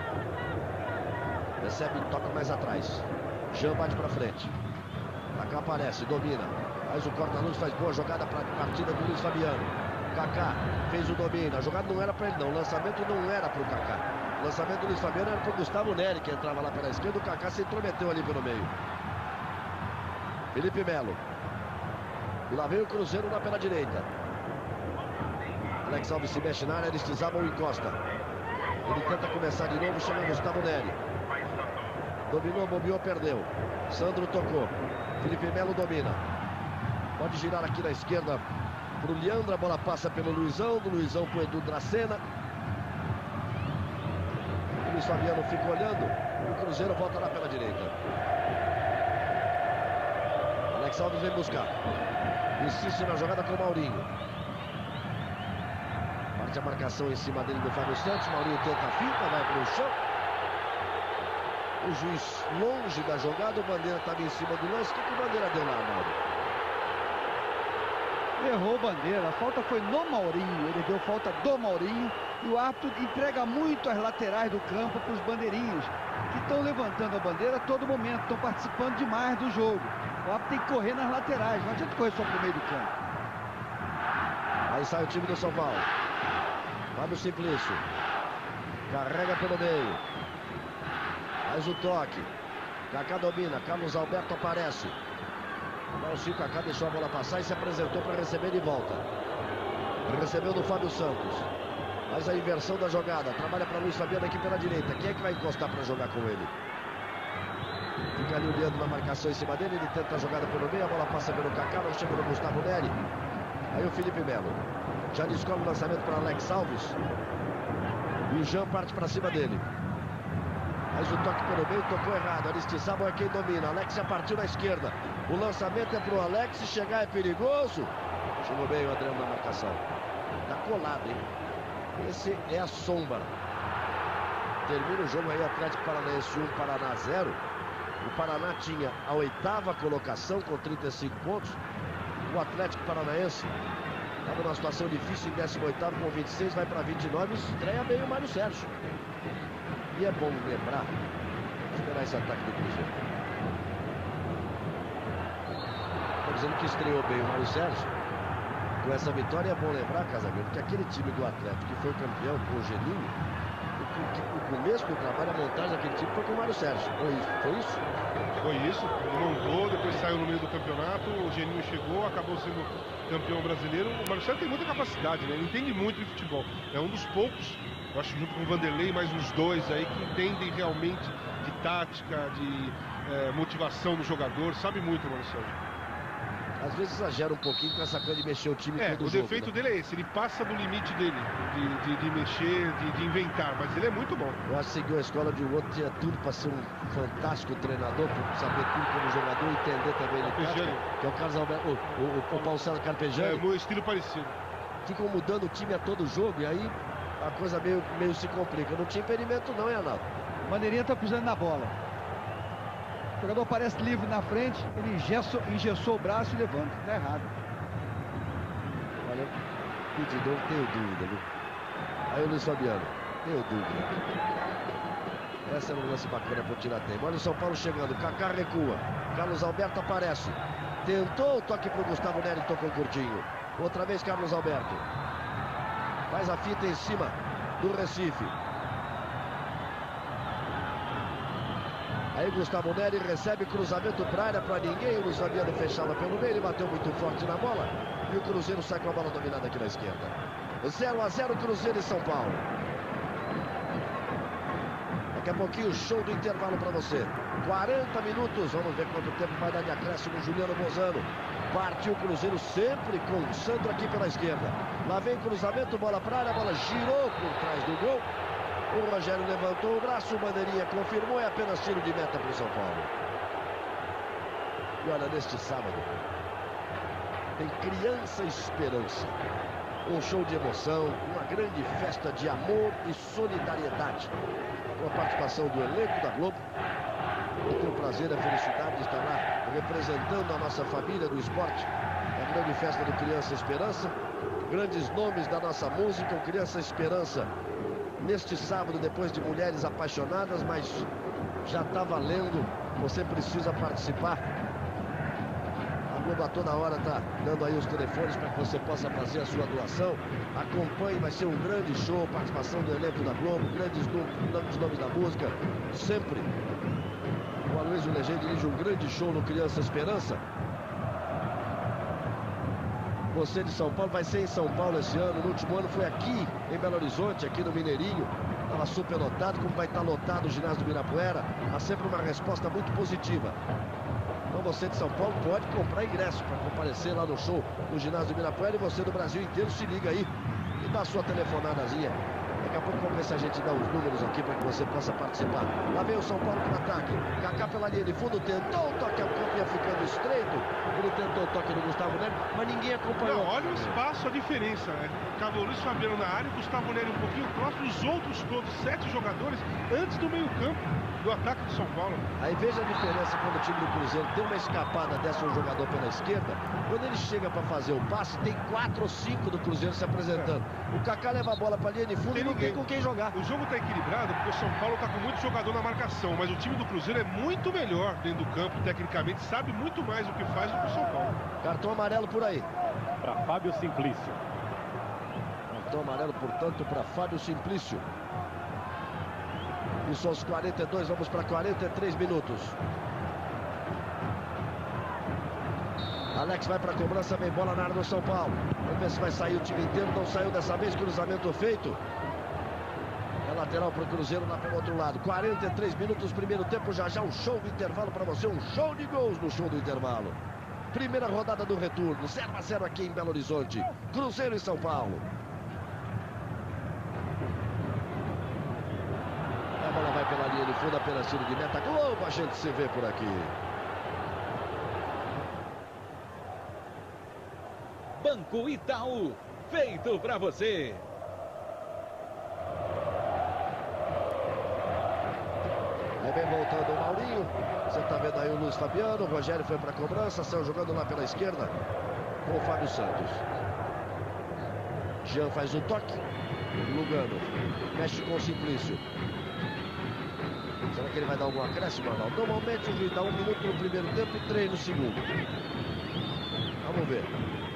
Recebe, toca mais atrás. Jean bate pra frente. Kaká aparece, domina. Faz o corta-luz, faz boa jogada pra partida do Luiz Fabiano. Kaká fez o domínio. A jogada não era pra ele não. O lançamento não era pro Kaká. O lançamento do Luiz Fabiano era pro Gustavo Neri, que entrava lá pela esquerda. O Kaká se intrometeu ali pelo meio. Felipe Melo. E lá vem o Cruzeiro lá pela direita. Alex Alves se mexe na área, Aristizábal encosta. Ele tenta começar de novo, chama Gustavo Neri. Dominou, bobeou, perdeu. Sandro tocou. Felipe Melo domina. Pode girar aqui na esquerda pro Leandro, a bola passa pelo Luizão, do Luizão pro Edu Dracena. O Luiz Fabiano fica olhando, o Cruzeiro volta lá pela direita. Alex Alves vem buscar. Insiste na jogada com o Maurinho. Parte a marcação em cima dele do Fábio Santos. Maurinho tenta a finta, vai pro chão. O juiz longe da jogada, o Bandeira estava em cima do lance. O que o Bandeira deu lá, Mauro? Errou o Bandeira, a falta foi no Maurinho, ele deu falta do Maurinho e o árbitro entrega muito as laterais do campo para os bandeirinhos, que estão levantando a bandeira a todo momento, estão participando demais do jogo. O árbitro tem que correr nas laterais, não adianta correr só para o meio do campo. Aí sai o time do São Paulo. Fábio Simplício. Carrega pelo meio. Faz o toque. Kaká domina, Carlos Alberto aparece. O Kaká deixou a bola passar e se apresentou para receber de volta. Recebeu do Fábio Santos. Faz a inversão da jogada. Trabalha para Luiz Fabiano aqui pela direita. Quem é que vai encostar para jogar com ele? Fica ali o Leandro na marcação em cima dele. Ele tenta a jogada pelo meio. A bola passa pelo Kaká. Não chega no Gustavo Neri. Aí o Felipe Melo. Já descobre o lançamento para Alex Alves. E o Jean parte para cima dele. Mas o toque pelo meio tocou errado. Aristizábal é quem domina. Alex já partiu na esquerda. O lançamento é pro Alex. Se chegar é perigoso. Chegou bem o Adriano na marcação. Tá colado, hein? Esse é a sombra. Termina o jogo aí, Atlético Paranaense 1, Paraná 0. O Paraná tinha a 8ª colocação com 35 pontos. O Atlético Paranaense estava numa situação difícil em 18º com 26, vai para 29 e estreia bem o Mário Sérgio. E é bom lembrar, esperar esse ataque do Cruzeiro. Estou dizendo que estreou bem o Mário Sérgio. Com essa vitória é bom lembrar, Casagrande, que aquele time do Atlético que foi campeão com o Geninho, o começo do trabalho, a montagem daquele time foi com o Mário Sérgio. Foi isso? Foi isso. Ele montou, depois saiu no meio do campeonato, o Geninho chegou, acabou sendo campeão brasileiro. O Mário Sérgio tem muita capacidade, né? Ele entende muito de futebol. É um dos poucos, eu acho, junto com o Vanderlei, mais uns dois aí que entendem realmente de tática, de motivação do jogador. Sabe muito o Mário Sérgio. Às vezes exagera um pouquinho com essa coisa de mexer o time todo o jogo, defeito né? dele é esse, ele passa do limite dele, de mexer, de inventar, mas ele é muito bom. Eu acho que seguiu a escola de um outro, tinha tudo para ser um fantástico treinador, por saber tudo como jogador, entender também ele tática, que é o Carlos Alberto, o Paulo César Carpegiani. É, um estilo parecido. Ficam mudando o time a todo jogo e aí a coisa meio se complica. Não tinha impedimento não, hein, Arnaldo? Maneirinha tá pisando na bola. O jogador aparece livre na frente, ele engessou o braço e levanta. Tá errado. Olha, o pedidor, tenho dúvida, viu? Aí o Luiz Fabiano, tenho dúvida. Essa é um lance bacana para tirar tempo. Olha o São Paulo chegando, Kaká recua. Carlos Alberto aparece. Tentou o toque para o Gustavo Nery, tocou curtinho. Outra vez Carlos Alberto. Faz a fita em cima do Recife. Aí Gustavo Nery recebe cruzamento para área para ninguém. O Luiz Fabiano fechava pelo meio. Ele bateu muito forte na bola. E o Cruzeiro sai com a bola dominada aqui na esquerda. 0-0 Cruzeiro e São Paulo. Daqui a pouquinho show do intervalo para você. 40 minutos. Vamos ver quanto tempo vai dar de acréscimo. Juliano Bozano. Partiu o Cruzeiro sempre com o Sandro aqui pela esquerda. Lá vem cruzamento, bola para área. A bola girou por trás do gol. O Rogério levantou o braço, o Bandeirinha confirmou, é apenas tiro de meta para o São Paulo. E olha, neste sábado, tem Criança Esperança. Um show de emoção, uma grande festa de amor e solidariedade. Com a participação do elenco da Globo. Eu tenho o prazer e a felicidade de estar lá representando a nossa família do esporte. A grande festa do Criança Esperança. Grandes nomes da nossa música, o Criança Esperança. Neste sábado, depois de Mulheres Apaixonadas, mas já está valendo, você precisa participar. A Globo a toda hora está dando aí os telefones para que você possa fazer a sua doação. Acompanhe, vai ser um grande show, participação do elenco da Globo, grandes nomes da música, sempre. O Aloysio Legend dirige um grande show no Criança Esperança. Você de São Paulo vai ser em São Paulo esse ano. No último ano foi aqui em Belo Horizonte, aqui no Mineirinho. Estava super lotado, como vai estar lotado o ginásio do Ibirapuera. Há sempre uma resposta muito positiva. Então você de São Paulo pode comprar ingresso para comparecer lá no show no ginásio do Ibirapuera. E você do Brasil inteiro se liga aí e dá a sua telefonadazinha. Daqui a pouco vamos ver se a gente dá os números aqui para que você possa participar. Lá vem o São Paulo para o ataque. Kaká pela linha de fundo, tentou o toque ao campo, ia ficando estreito. Ele tentou o toque do Gustavo Nery, mas ninguém acompanhou. Não, olha o espaço, a diferença, né? Cabo Luiz Fabiano na área, Gustavo Nery um pouquinho próximo, os outros todos, 7 jogadores, antes do meio campo do ataque do São Paulo. Aí veja a diferença quando o time do Cruzeiro tem uma escapada dessa, um jogador pela esquerda. Quando ele chega para fazer o passe, tem 4 ou 5 do Cruzeiro se apresentando. O Kaká leva a bola para a linha de fundo e não tem com quem jogar. O jogo está equilibrado porque o São Paulo está com muito jogador na marcação, mas o time do Cruzeiro é muito melhor dentro do campo, tecnicamente, sabe muito mais o que faz do que o São Paulo. Cartão amarelo por aí. Para Fábio Simplício. Cartão amarelo, portanto, para Fábio Simplício. Isso aos 42, vamos para 43 minutos. Alex vai para a cobrança, vem bola na área do São Paulo. Vamos ver se vai sair o time inteiro. Não saiu dessa vez, cruzamento feito. É lateral para o Cruzeiro lá pelo outro lado. 43 minutos, primeiro tempo, já um show do intervalo para você. Um show de gols no show do intervalo. Primeira rodada do retorno, 0-0 aqui em Belo Horizonte. Cruzeiro e São Paulo. A bola vai pela linha de fundo. fundo, apenas tiro de meta. Globo, a gente se vê por aqui. Banco Itaú, feito pra você. Aí vem voltando o Maurinho. Você tá vendo aí o Luiz Fabiano. O Rogério foi pra cobrança. Saiu jogando lá pela esquerda com o Fábio Santos. Jean faz o toque. Lugano mexe com o Simplício. Será que ele vai dar algum acréscimo, Arnaldo? Normalmente o juiz dá 1 minuto no primeiro tempo e 3 no segundo. Vamos ver.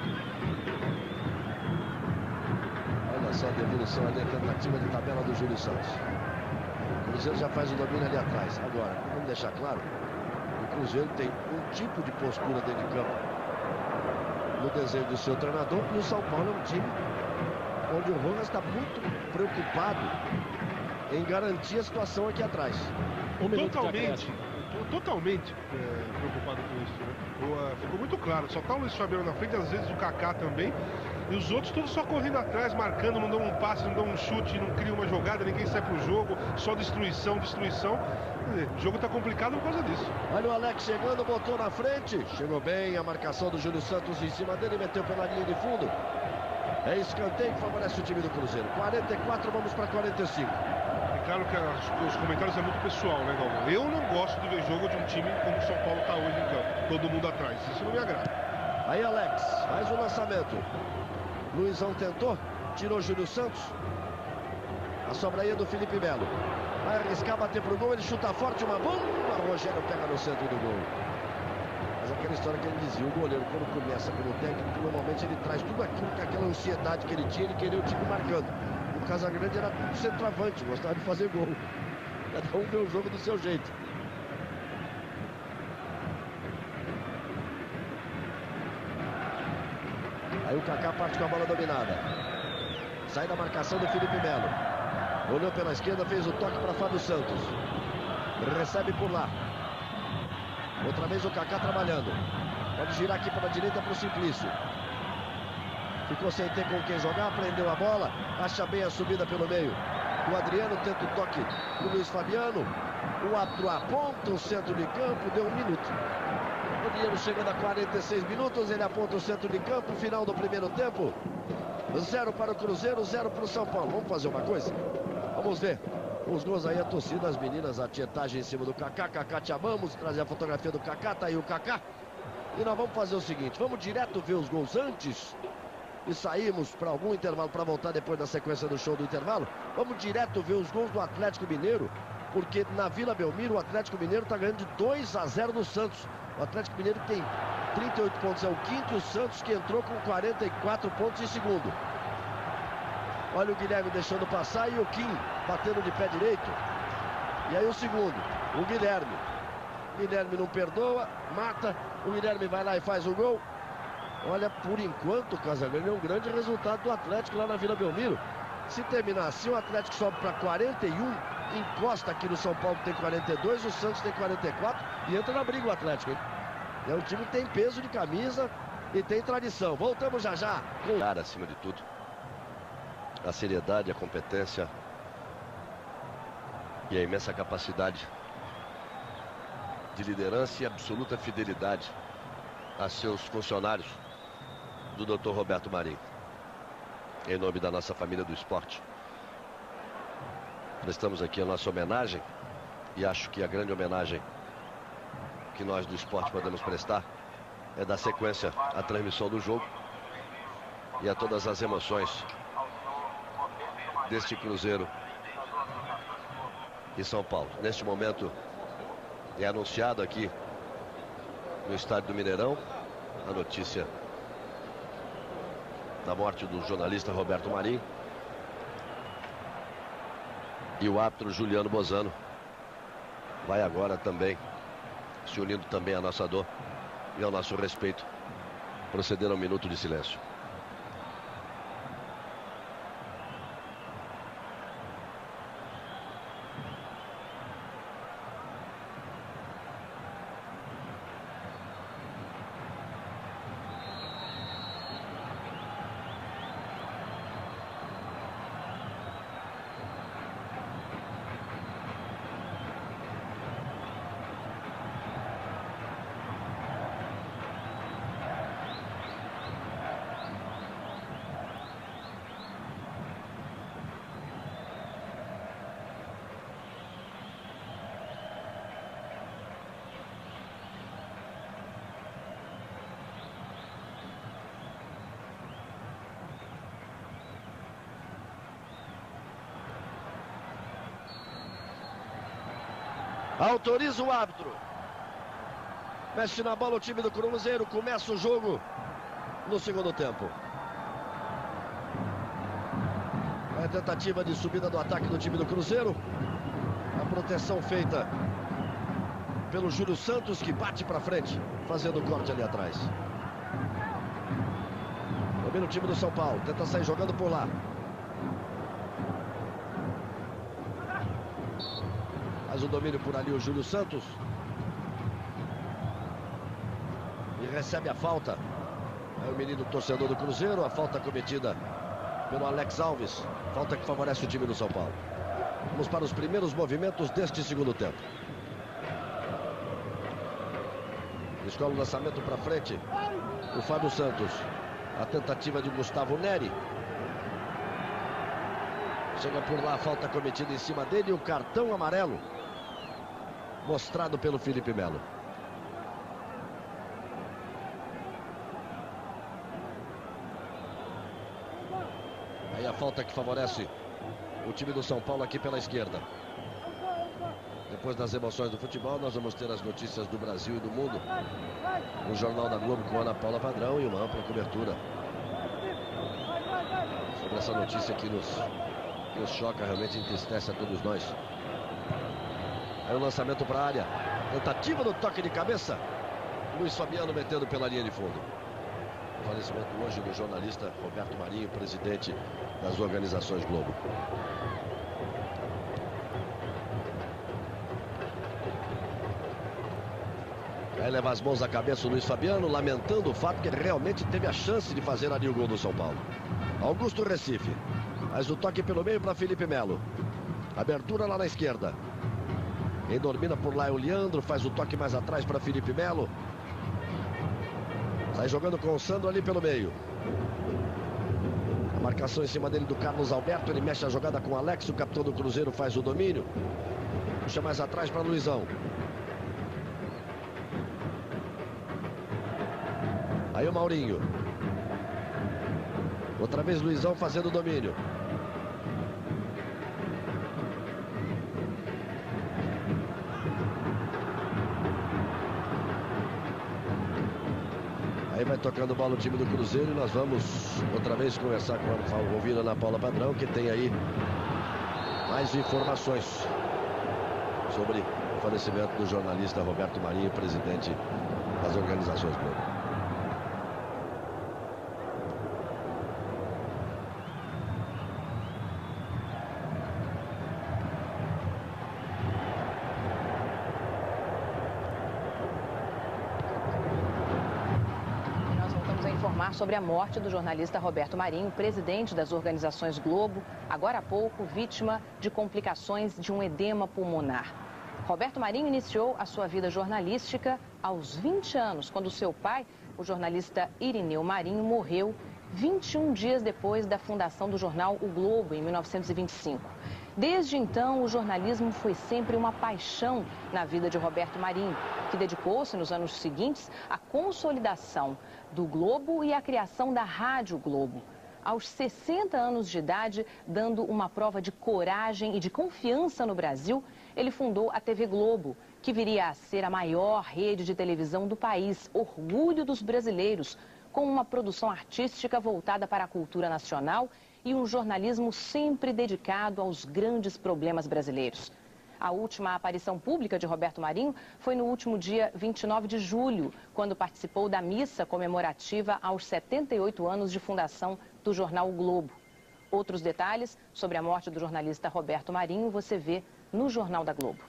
Olha só a devolução ali, a tentativa de tabela do Júlio Santos. O Cruzeiro já faz o domínio ali atrás. Agora, vamos deixar claro, o Cruzeiro tem um tipo de postura dentro de campo no desenho do seu treinador, e o São Paulo é um time onde o Rojas está muito preocupado em garantir a situação aqui atrás. Totalmente preocupado com isso, né? Ficou muito claro, só tá o Luiz Fabiano na frente, às vezes o Kaká também, e os outros todos só correndo atrás, marcando, não dão um passe, não dão um chute, não cria uma jogada, ninguém sai pro jogo, só destruição. Quer dizer, o jogo tá complicado por causa disso. Olha o Alex chegando, botou na frente, chegou bem, a marcação do Júlio Santos em cima dele, meteu pela linha de fundo. É escanteio que favorece o time do Cruzeiro. 44, vamos para 45. É claro que os comentários é muito pessoal, né, Galvão? Eu não gosto de ver jogo de um time como o São Paulo está hoje em campo. Todo mundo atrás. Isso não me agrada. Aí Alex faz o lançamento. Luizão tentou, tirou Júlio Santos. A sobra aí é do Felipe Melo. Vai arriscar, bater pro gol, ele chuta forte, uma bomba. O Rogério pega no centro do gol. Mas aquela história que ele dizia, o goleiro quando começa como técnico, normalmente ele traz tudo aquilo, que aquela ansiedade que ele tinha, ele queria o time marcando. O Casagrande era centroavante, gostava de fazer gol. Cada um vê o jogo do seu jeito. Aí o Kaká parte com a bola dominada. Sai da marcação do Felipe Melo. Olhou pela esquerda, fez o toque para Fábio Santos. Recebe por lá. Outra vez o Kaká trabalhando. Pode girar aqui para a direita para o Simplício. Ficou sem ter com quem jogar, prendeu a bola. Acha bem a subida pelo meio. O Adriano tenta o toque do Luiz Fabiano. O árbitro aponta o centro de campo, deu 1 minuto. O Adriano chegando a 46 minutos, ele aponta o centro de campo, final do primeiro tempo. 0 para o Cruzeiro, 0 para o São Paulo. Vamos fazer uma coisa? Vamos ver. Os gols aí, a torcida, as meninas, a tietagem em cima do Kaká. Kaká, te amamos. Trazer a fotografia do Kaká, tá aí o Kaká. E nós vamos fazer o seguinte, vamos direto ver os gols antes e saímos para algum intervalo para voltar depois da sequência do show do intervalo. Vamos direto ver os gols do Atlético Mineiro, porque na Vila Belmiro o Atlético Mineiro está ganhando de 2-0 do Santos. O Atlético Mineiro tem 38 pontos, é o quinto, e o Santos que entrou com 44 pontos em segundo. Olha o Guilherme deixando passar e o Kim batendo de pé direito. E aí o segundo, o Guilherme. Guilherme não perdoa, mata. O Guilherme vai lá e faz o gol. Olha, por enquanto, Casagrande, é um grande resultado do Atlético lá na Vila Belmiro. Se terminar assim, o Atlético sobe para 41, encosta aqui no São Paulo, tem 42, o Santos tem 44 e entra na briga o Atlético, hein? É um time que tem peso de camisa e tem tradição. Voltamos já já. Cara, acima de tudo, a seriedade, a competência e a imensa capacidade de liderança e absoluta fidelidade a seus funcionários do Dr. Roberto Marinho. Em nome da nossa família do esporte, prestamos aqui a nossa homenagem, e acho que a grande homenagem que nós do esporte podemos prestar é dar sequência à transmissão do jogo e a todas as emoções deste Cruzeiro e São Paulo. Neste momento é anunciado aqui no estádio do Mineirão a notícia da morte do jornalista Roberto Marinho. E o árbitro Juliano Bozano vai agora também, se unindo também à nossa dor e ao nosso respeito, proceder a um minuto de silêncio. Autoriza o árbitro. Mexe na bola o time do Cruzeiro. Começa o jogo no segundo tempo. É a tentativa de subida do ataque do time do Cruzeiro. A proteção feita pelo Júlio Santos, que bate para frente, fazendo o corte ali atrás. Domina o time do São Paulo, tenta sair jogando por lá. Faz o domínio por ali o Júlio Santos. E recebe a falta. É o menino torcedor do Cruzeiro, a falta cometida pelo Alex Alves. Falta que favorece o time do São Paulo. Vamos para os primeiros movimentos deste segundo tempo. Escola o lançamento para frente. O Fábio Santos. A tentativa de Gustavo Neri. Chega por lá, falta cometida em cima dele e um cartão amarelo mostrado pelo Felipe Melo. Aí a falta que favorece o time do São Paulo aqui pela esquerda. Depois das emoções do futebol, nós vamos ter as notícias do Brasil e do mundo no Jornal da Globo com Ana Paula Padrão e uma ampla cobertura sobre essa notícia que nos choca, realmente entristece a todos nós. Aí o lançamento para a área. Tentativa do toque de cabeça. Luiz Fabiano metendo pela linha de fundo. O falecimento hoje do jornalista Roberto Marinho, presidente das organizações Globo. Vai levar as mãos à cabeça o Luiz Fabiano, lamentando o fato que realmente teve a chance de fazer ali o gol do São Paulo. Augusto Recife. Faz o toque pelo meio para Felipe Melo. Abertura lá na esquerda. Quem domina por lá é o Leandro. Faz o toque mais atrás para Felipe Melo. Sai jogando com o Sandro ali pelo meio. A marcação em cima dele do Carlos Alberto. Ele mexe a jogada com o Alex. O capitão do Cruzeiro faz o domínio. Puxa mais atrás para Luizão. Aí o Maurinho. Outra vez Luizão fazendo o domínio. Aí vai tocando bola o time do Cruzeiro e nós vamos outra vez conversar com ouvir a Ana Paula Padrão, que tem aí mais informações sobre o falecimento do jornalista Roberto Marinho, presidente das organizações Globo. Sobre a morte do jornalista Roberto Marinho, presidente das organizações Globo, agora há pouco vítima de complicações de um edema pulmonar. Roberto Marinho iniciou a sua vida jornalística aos 20 anos, quando seu pai, o jornalista Irineu Marinho, morreu 21 dias depois da fundação do jornal O Globo, em 1925. Desde então, o jornalismo foi sempre uma paixão na vida de Roberto Marinho, que dedicou-se nos anos seguintes à consolidação do Globo e à criação da Rádio Globo. Aos 60 anos de idade, dando uma prova de coragem e de confiança no Brasil, ele fundou a TV Globo, que viria a ser a maior rede de televisão do país, orgulho dos brasileiros, com uma produção artística voltada para a cultura nacional e um jornalismo sempre dedicado aos grandes problemas brasileiros. A última aparição pública de Roberto Marinho foi no último dia 29 de julho, quando participou da missa comemorativa aos 78 anos de fundação do jornal O Globo. Outros detalhes sobre a morte do jornalista Roberto Marinho você vê no Jornal da Globo.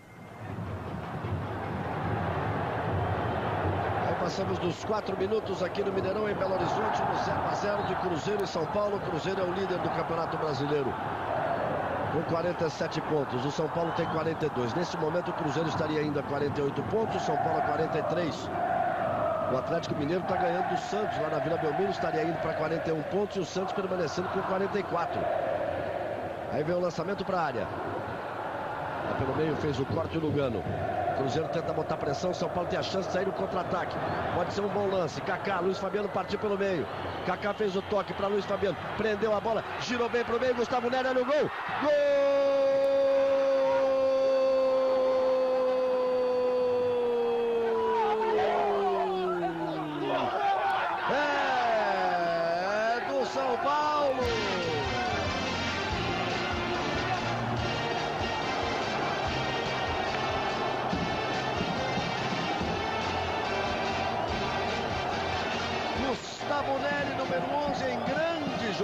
Passamos dos 4 minutos aqui no Mineirão, em Belo Horizonte, no 0-0 de Cruzeiro e São Paulo. O Cruzeiro é o líder do Campeonato Brasileiro, com 47 pontos. O São Paulo tem 42. Nesse momento, o Cruzeiro estaria ainda a 48 pontos, o São Paulo a 43. O Atlético Mineiro está ganhando do Santos, lá na Vila Belmiro, estaria indo para 41 pontos e o Santos permanecendo com 44. Aí vem o lançamento para a área. Lá pelo meio fez o corte o Lugano. O Cruzeiro tenta botar pressão, São Paulo tem a chance de sair no contra-ataque. Pode ser um bom lance. Kaká, Luiz Fabiano partiu pelo meio. Kaká fez o toque para Luiz Fabiano. Prendeu a bola, girou bem pro meio. Gustavo Neri, olha o gol. Gol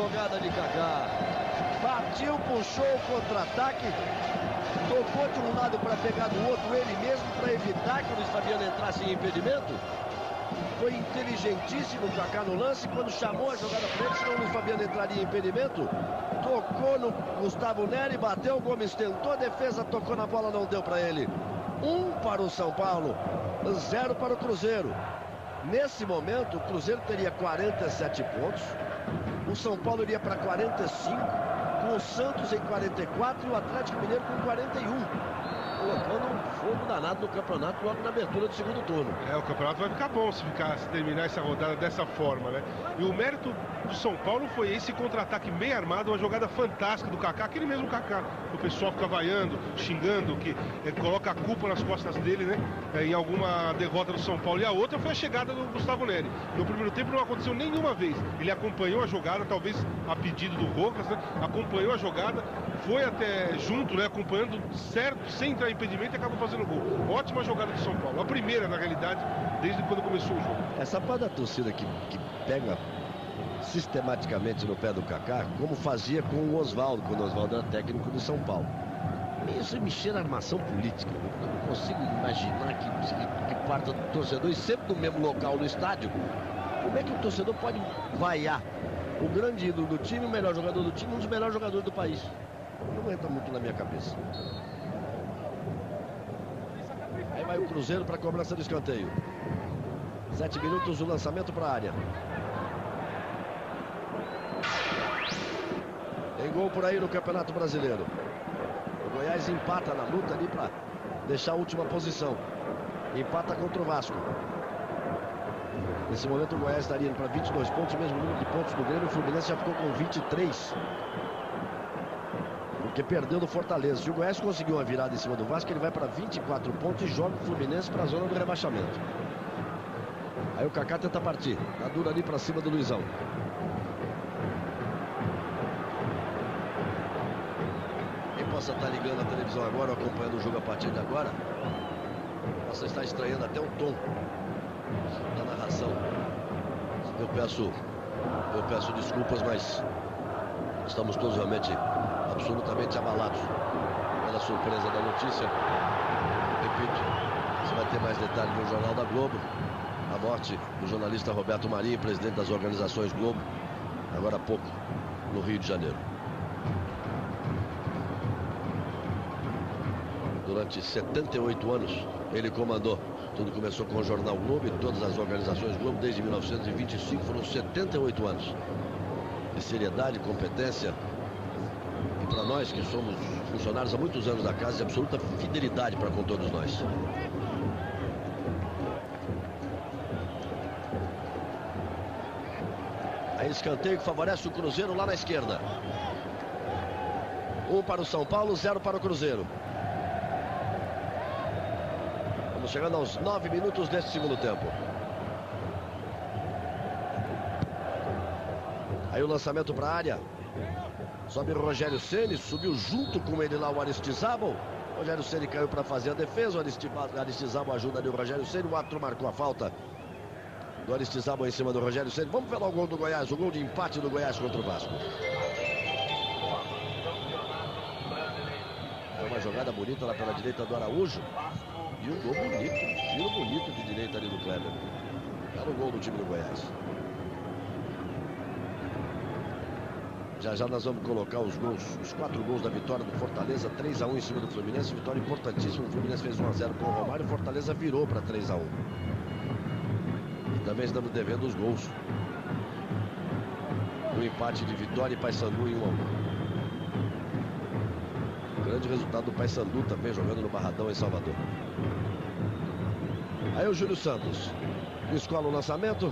jogada de Kaká. Partiu, puxou o contra-ataque. Tocou de um lado para pegar do outro, ele mesmo, para evitar que o Luiz Fabiano entrasse em impedimento. Foi inteligentíssimo o Kaká no lance, quando chamou a jogada para ele, senão o Luiz Fabiano entraria em impedimento. Tocou no Gustavo Neri, bateu, o Gomes tentou a defesa, tocou na bola, não deu para ele. 1 para o São Paulo, 0 para o Cruzeiro. Nesse momento, o Cruzeiro teria 47 pontos, o São Paulo iria para 45, com o Santos em 44 e o Atlético Mineiro com 41. Colocando um fogo danado no campeonato logo na abertura do segundo turno. O campeonato vai ficar bom se terminar essa rodada dessa forma, né? E o mérito do São Paulo foi esse contra-ataque meio armado, uma jogada fantástica do Kaká, aquele mesmo Kaká. O pessoal fica vaiando, xingando, que coloca a culpa nas costas dele, né? Em alguma derrota do São Paulo. E a outra foi a chegada do Gustavo Neri. No primeiro tempo não aconteceu nenhuma vez. Ele acompanhou a jogada, talvez a pedido do Rojas, né? Acompanhou a jogada, foi até junto, né? Acompanhando certo, sem entrar em impedimento, e acabou fazendo gol. Ótima jogada do São Paulo. A primeira, na realidade, desde quando começou o jogo. Essa parte da torcida que pega sistematicamente no pé do Kaká, como fazia com o Oswaldo, quando o Oswaldo era técnico do São Paulo. Isso me cheira armação política. Eu não consigo imaginar que parta do torcedor, e sempre no mesmo local no estádio. Como é que o torcedor pode vaiar o grande ídolo do time, o melhor jogador do time, um dos melhores jogadores do país? Não entra muito na minha cabeça. Aí vai o Cruzeiro para a cobrança do escanteio. 7 minutos, o lançamento para a área. Tem gol por aí no Campeonato Brasileiro. O Goiás empata na luta ali para deixar a última posição. Empata contra o Vasco. Nesse momento o Goiás estaria indo para 22 pontos, mesmo número de pontos do Grêmio. O Fluminense já ficou com 23. Porque perdeu do Fortaleza. Se o Goiás conseguiu uma virada em cima do Vasco, ele vai para 24 pontos e joga o Fluminense para a zona do rebaixamento. Aí o Kaká tenta partir. Tá duro ali para cima do Luizão. Quem possa estar ligando a televisão agora, acompanhando o jogo a partir de agora, possa estar estranhando até o tom da narração. Eu peço desculpas, mas estamos todos realmente absolutamente abalados pela surpresa da notícia. Repito, você vai ter mais detalhes no Jornal da Globo. A morte do jornalista Roberto Marinho, presidente das organizações Globo, agora há pouco, no Rio de Janeiro. Durante 78 anos, ele comandou. Tudo começou com o Jornal Globo e todas as organizações Globo desde 1925. Foram 78 anos de seriedade, competência. E para nós que somos funcionários há muitos anos da casa, de absoluta fidelidade para com todos nós. Aí escanteio que favorece o Cruzeiro lá na esquerda. 1 para o São Paulo, 0 para o Cruzeiro. Estamos chegando aos 9 minutos deste segundo tempo. Aí o lançamento para a área. Sobe o Rogério Ceni, subiu junto com ele lá o Aristizábal. O Rogério Ceni caiu para fazer a defesa. O Aristizábal ajuda ali o Rogério Ceni. O árbitro marcou a falta do Aristizábal em cima do Rogério Ceni. Vamos ver lá o gol do Goiás, o gol de empate do Goiás contra o Vasco. É uma jogada bonita lá pela direita do Araújo. E um gol bonito, um tiro bonito de direita ali do Kleber. Era o gol do time do Goiás. Já já nós vamos colocar os gols, os 4 gols da vitória do Fortaleza, 3-1 em cima do Fluminense. Vitória importantíssima. O Fluminense fez 1-0 com o Romário. O Fortaleza virou para 3-1. E também estamos devendo os gols do empate de Vitória e Paysandu em 1-1. Grande resultado do Paysandu também jogando no Barradão em Salvador. Aí o Júlio Santos escola o lançamento.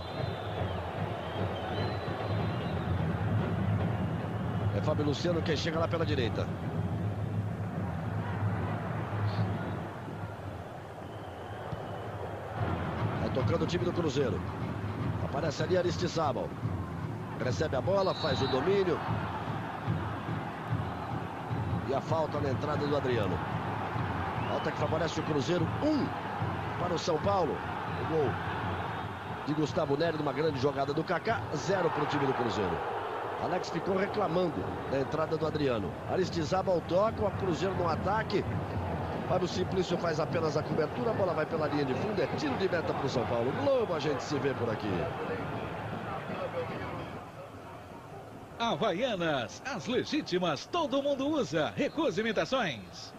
É Fábio Luciano quem chega lá pela direita. Vai tocando o time do Cruzeiro. Aparece ali Aristizábal. Recebe a bola, faz o domínio. E a falta na entrada do Adriano. Falta que favorece o Cruzeiro. 1 para o São Paulo. O gol de Gustavo Neri, numa grande jogada do Kaká. 0 para o time do Cruzeiro. Alex ficou reclamando da entrada do Adriano. Aristizábal toca, o Cruzeiro no ataque. Fábio Simplício faz apenas a cobertura, a bola vai pela linha de fundo, é tiro de meta para o São Paulo. Globo, a gente se vê por aqui. Havaianas, as legítimas, todo mundo usa. Recusa imitações.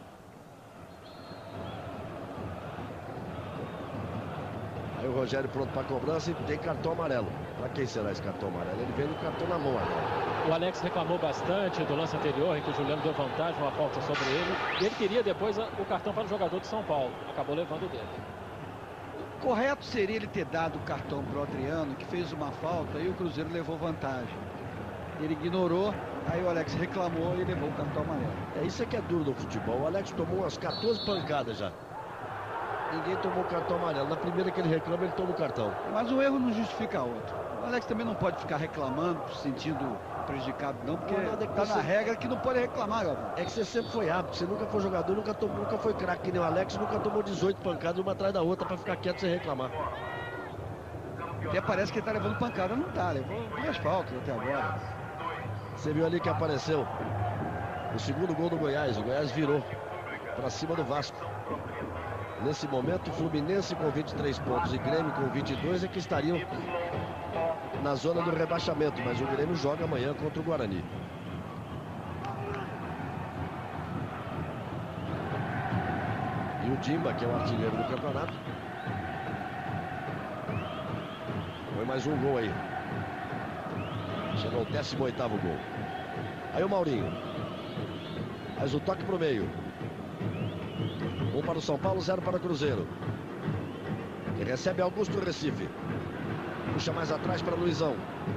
Aí o Rogério pronto para cobrança e tem cartão amarelo. Para quem será esse cartão amarelo? Ele vem no cartão na mão agora. O Alex reclamou bastante do lance anterior, em que o Juliano deu vantagem, uma falta sobre ele. E ele queria depois o cartão para o jogador de São Paulo. Acabou levando dele. O correto seria ele ter dado o cartão para o Adriano, que fez uma falta, e o Cruzeiro levou vantagem. Ele ignorou, aí o Alex reclamou e levou o cartão amarelo. Isso é que é duro no futebol. O Alex tomou umas 14 pancadas já. Ninguém tomou cartão amarelo. Na primeira que ele reclama, ele toma o cartão. Mas um erro não justifica outro. O Alex também não pode ficar reclamando, se sentindo prejudicado não, porque está na regra que não pode reclamar, Galvão. É que você sempre foi hábito, você nunca foi jogador, nunca foi craque, que nem o Alex, nunca tomou 18 pancadas uma atrás da outra para ficar quieto sem reclamar. Até parece que ele está levando pancada, não está, levou 2 faltas até agora. Você viu ali que apareceu o segundo gol do Goiás. O Goiás virou para cima do Vasco. Nesse momento, o Fluminense com 23 pontos e Grêmio com 22 é que estariam na zona do rebaixamento. Mas o Grêmio joga amanhã contra o Guarani. E o Dimba, que é o artilheiro do campeonato. Foi mais um gol aí. Chegou ao 18º gol. Aí o Maurinho. Faz o toque pro meio. 1 para o São Paulo, 0 para o Cruzeiro. Que recebe Augusto Recife. Puxa mais atrás para Luizão.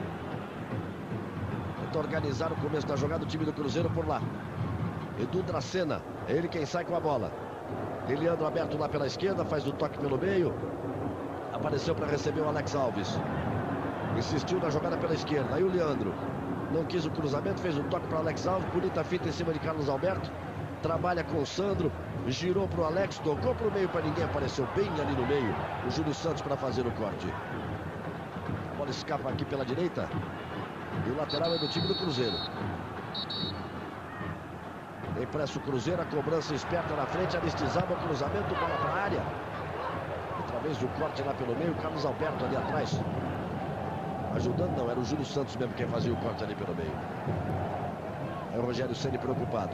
Tenta organizar o começo da jogada, o time do Cruzeiro por lá. Edu Dracena, é ele quem sai com a bola. Eliandro aberto lá pela esquerda, faz o toque pelo meio. Apareceu para receber o Alex Alves. Insistiu na jogada pela esquerda. Aí o Leandro não quis o cruzamento, fez um toque para Alex Alves. Bonita fita em cima de Carlos Alberto. Trabalha com o Sandro. Girou para o Alex, tocou para o meio para ninguém. Apareceu bem ali no meio o Júlio Santos para fazer o corte. A bola escapa aqui pela direita. E o lateral é do time do Cruzeiro. Tem pressa o Cruzeiro, a cobrança esperta na frente. Aristizábal, cruzamento, bola para a área. Outra vez o corte lá pelo meio. Carlos Alberto ali atrás. Ajudando não, era o Júlio Santos mesmo quem fazia o corte ali pelo meio. É o Rogério Ceni preocupado.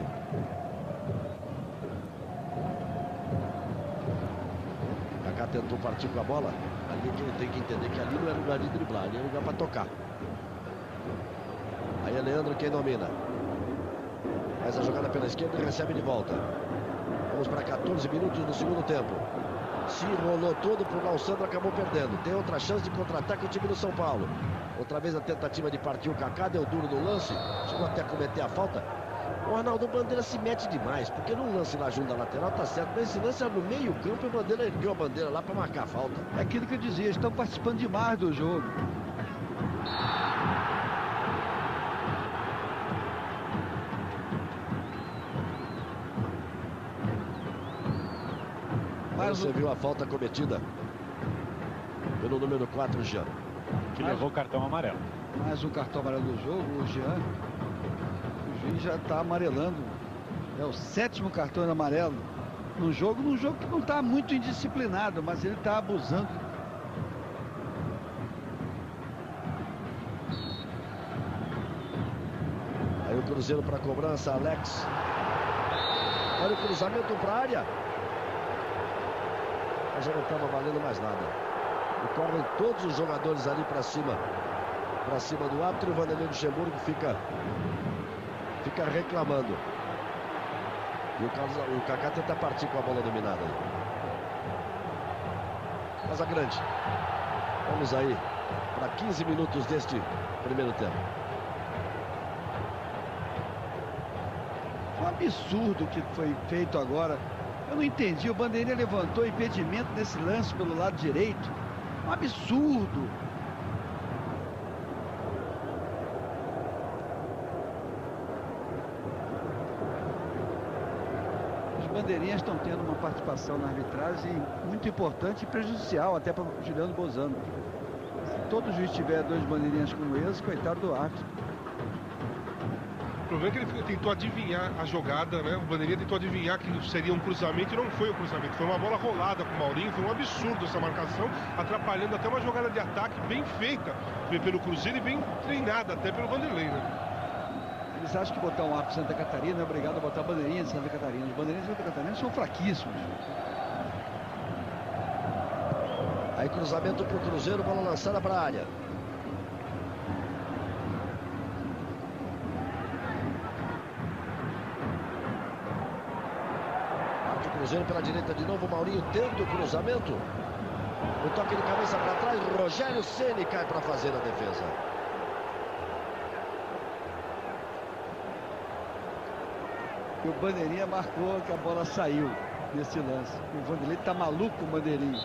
Kaká tentou partir com a bola. Ali tem que entender que ali não é lugar de driblar, ali é lugar para tocar. Aí é Leandro quem domina. Faz a jogada pela esquerda e recebe de volta. Vamos para 14 minutos do segundo tempo. Se enrolou todo por lá, o Sandro acabou perdendo. Tem outra chance de contra-ataque o time do São Paulo. Outra vez a tentativa de partir o Kaká, deu duro no lance. Chegou até a cometer a falta. O Arnaldo, o Bandeira se mete demais, porque num lance lá junto da lateral tá certo. Nesse lance é no meio campo e o Bandeira ergueu a bandeira lá para marcar a falta. É aquilo que eu dizia, eles estão participando demais do jogo. Mas você viu a falta cometida pelo número 4, Jean. Que levou o cartão amarelo. Mais um cartão amarelo do jogo, o Jean. O juiz já está amarelando. É o 7º cartão amarelo num jogo que não está muito indisciplinado, mas ele está abusando. Aí o Cruzeiro para cobrança, Alex. Olha o cruzamento para a área. Mas já não estava valendo mais nada. E correm todos os jogadores ali para cima do árbitro. E o Vanderlei Luxemburgo fica reclamando. E o Kaká tenta partir com a bola dominada. Casa Grande. Vamos aí para 15 minutos deste primeiro tempo. Um absurdo que foi feito agora. Eu não entendi, o Bandeirinha levantou impedimento nesse lance pelo lado direito. Um absurdo. Os bandeirinhas estão tendo uma participação na arbitragem muito importante e prejudicial até para o Juliano Bozano. Se todo juiz tiver 2 bandeirinhas como esse, coitado do árbitro. problema é que ele tentou adivinhar a jogada, né? O Bandeirinha tentou adivinhar que seria um cruzamento e não foi um cruzamento. Foi uma bola rolada com o Maurinho, foi um absurdo essa marcação, atrapalhando até uma jogada de ataque bem feita pelo Cruzeiro e bem treinada até pelo Vanderlei, né? Eles acham que botar um árbitro de Santa Catarina é obrigado a botar a bandeirinha de Santa Catarina. Os bandeirinhas de Santa Catarina são fraquíssimos. Aí cruzamento pro Cruzeiro, bola lançada para a área. Parte o Cruzeiro pela direita de novo, Maurinho tenta o cruzamento. O toque de cabeça para trás, Rogério Ceni cai para fazer a defesa. E o Bandeirinha marcou que a bola saiu nesse lance. O Vanderlei tá maluco com o Bandeirinha.